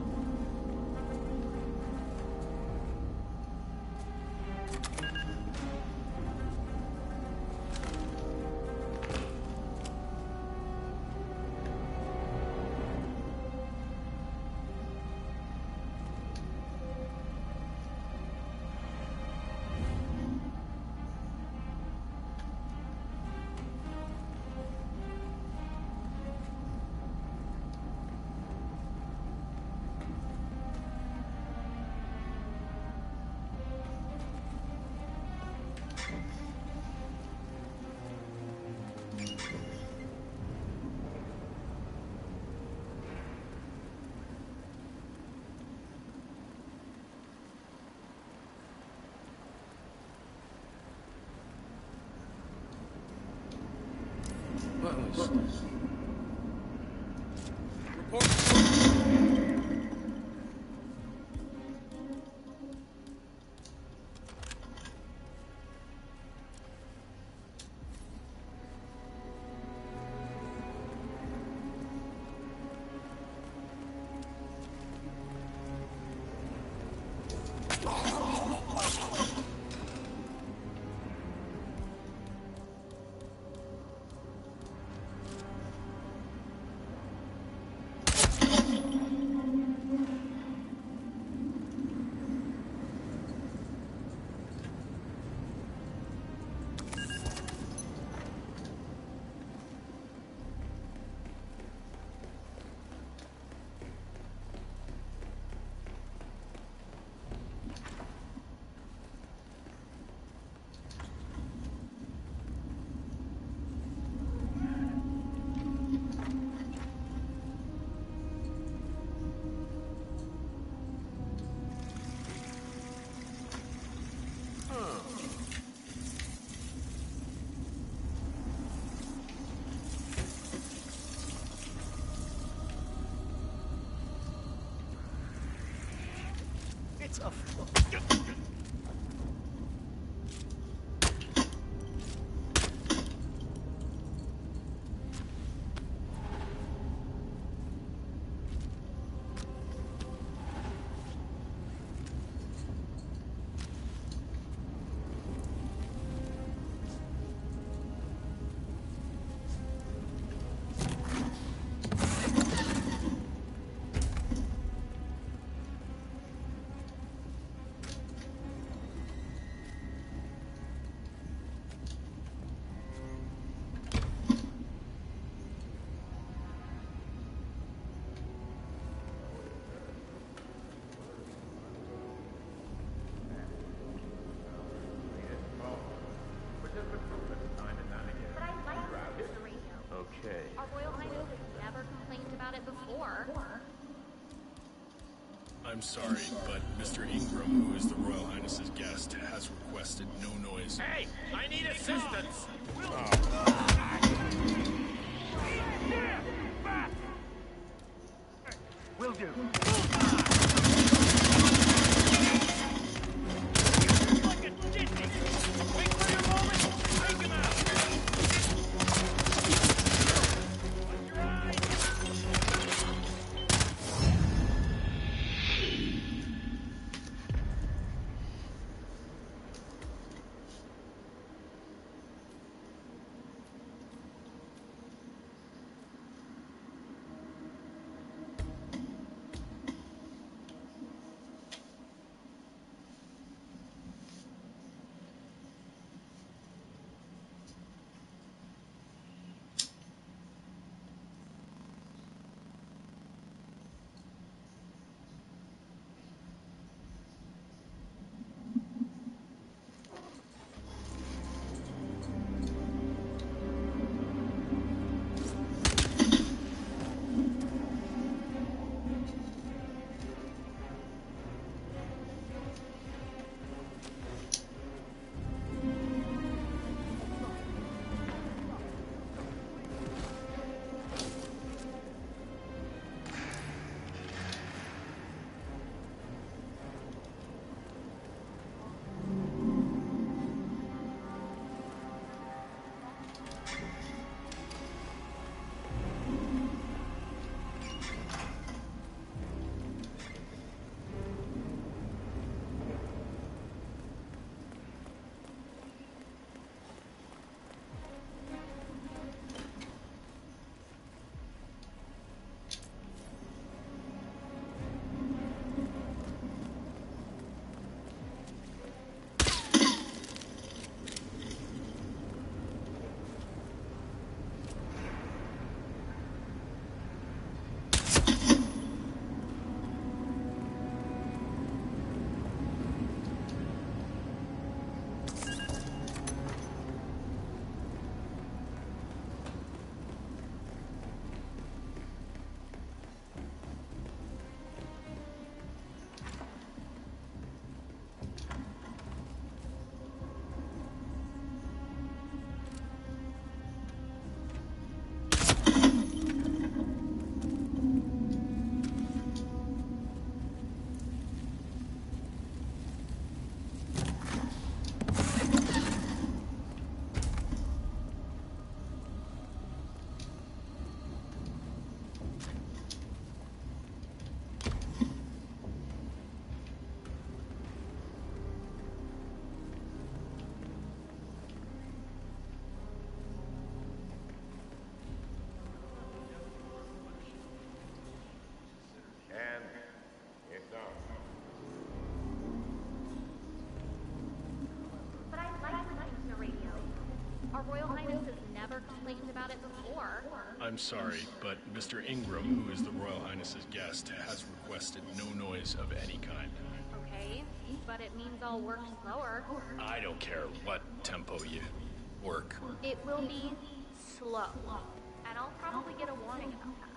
What was... I'm sorry, but Mister Ingram, who is the Royal Highness's guest, has requested no noise. Hey, I need assistance. Will do. Like a jitney. Wait for your moment. Take him out. Watch your eyes. Royal Highness has never complained about it before. I'm sorry, but Mister Ingram, who is the Royal Highness's guest, has requested no noise of any kind. Okay, but it means I'll work slower. I don't care what tempo you work. It will be slow, and I'll probably get a warning about that.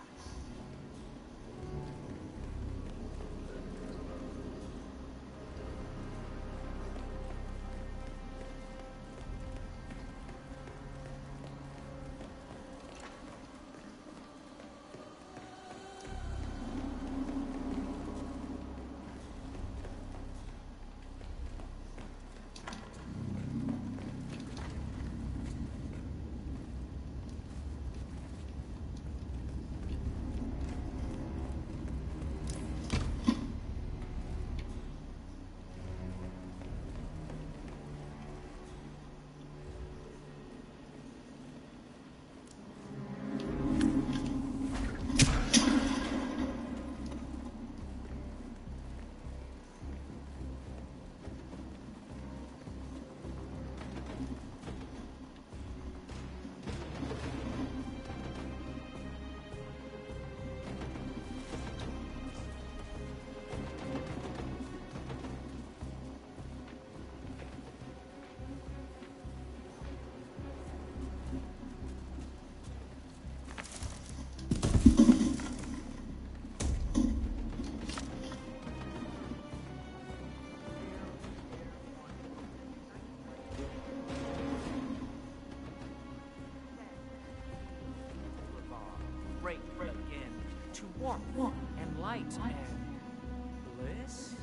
warmth and light and bliss?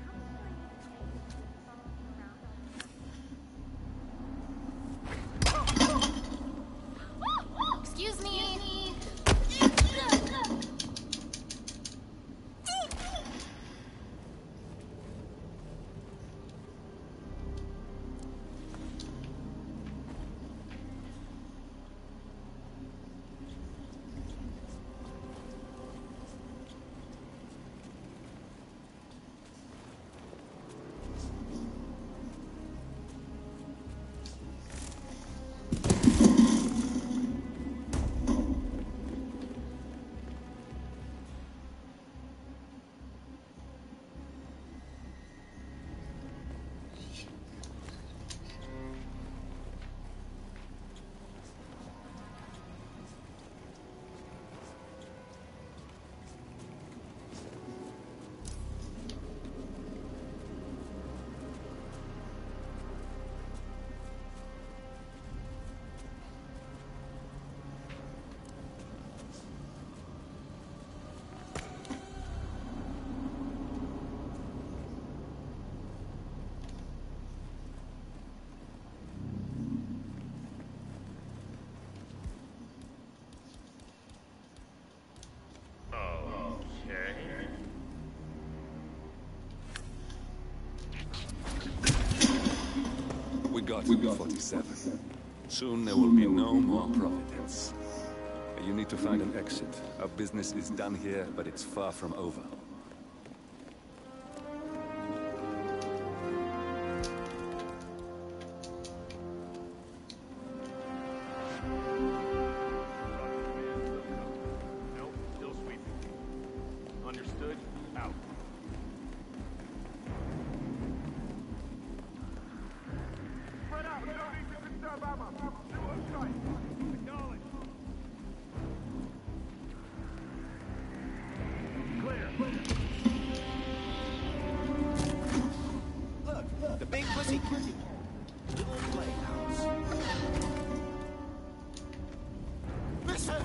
Excuse me. We got you, forty-seven. Soon there will be no more Providence. You need to find an exit. Our business is done here, but it's far from over. Nope, still sweeping. Understood. Out. Spread out. No need to conserve ammo. Do what's right. Acknowledge. Clear. Look, the big pussy. Little playhouse. Listen!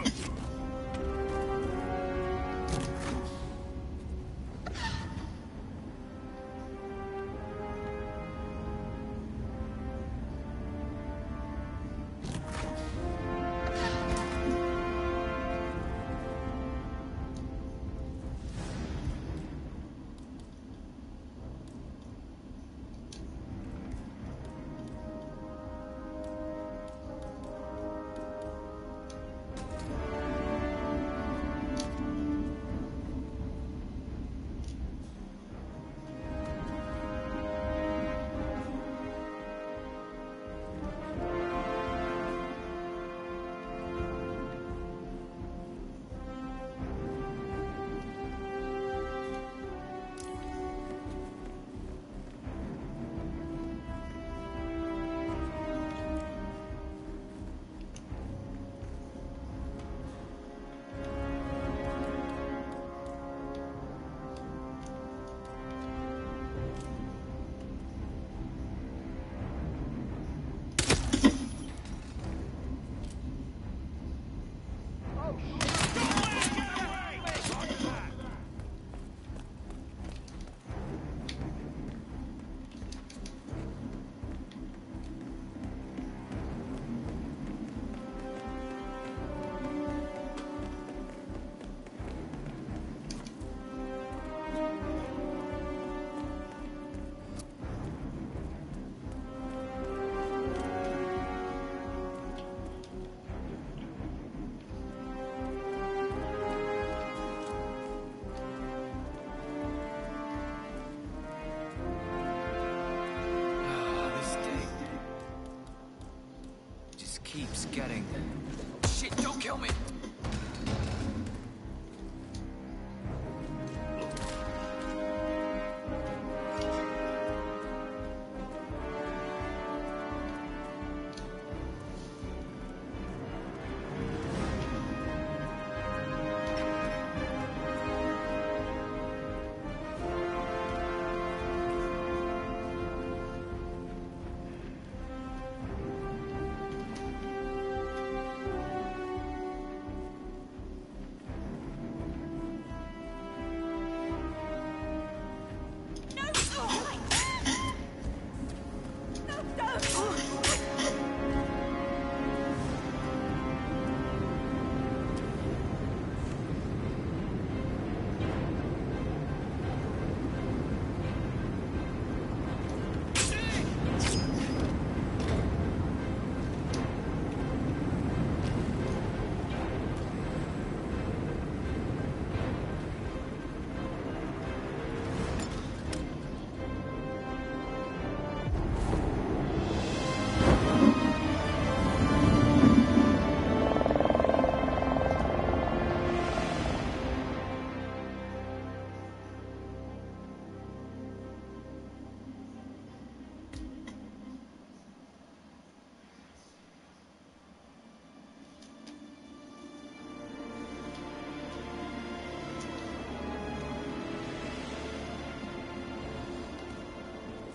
Keeps getting... Shit, don't kill me!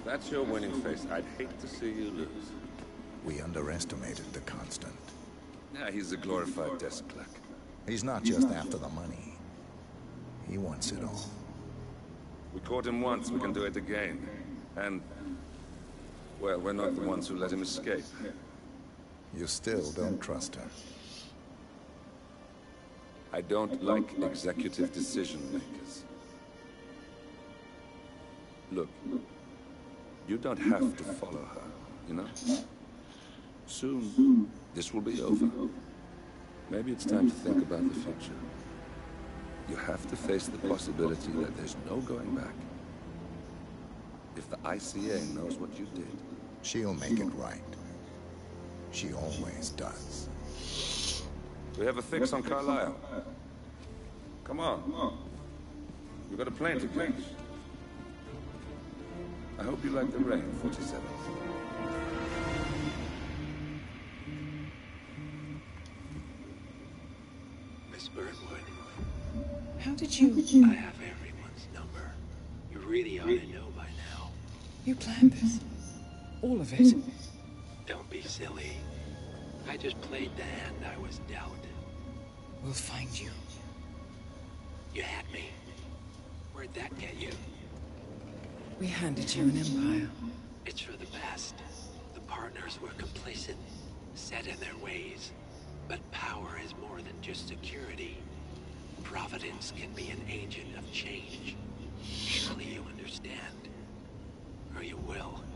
that's your winning face, I'd hate to see you lose. We underestimated the Constant. Yeah, he's a glorified desk clerk. He's not just after the money. He wants it all. We caught him once, we can do it again. And, well, we're not the ones who let him escape. You still don't trust her. I don't like executive decision makers. Look, you don't have to follow her, you know? Soon, this will be over. Maybe it's time to think about the future. You have to face the possibility that there's no going back. If the I C A knows what you did, she'll make it right. She always does. We have a fix on Carlisle. Come on. We've got a plane to catch. I hope you like the rain, forty-seven. Miss Burnwood. How did you... I have everyone's number. You really ought to know by now. You planned this? All of it? Don't be silly. I just played the hand I was dealt. We'll find you. You had me. Where'd that get you? We handed you an empire. It's for the best. The partners were complacent, set in their ways. But power is more than just security. Providence can be an agent of change. Surely you understand. Or you will.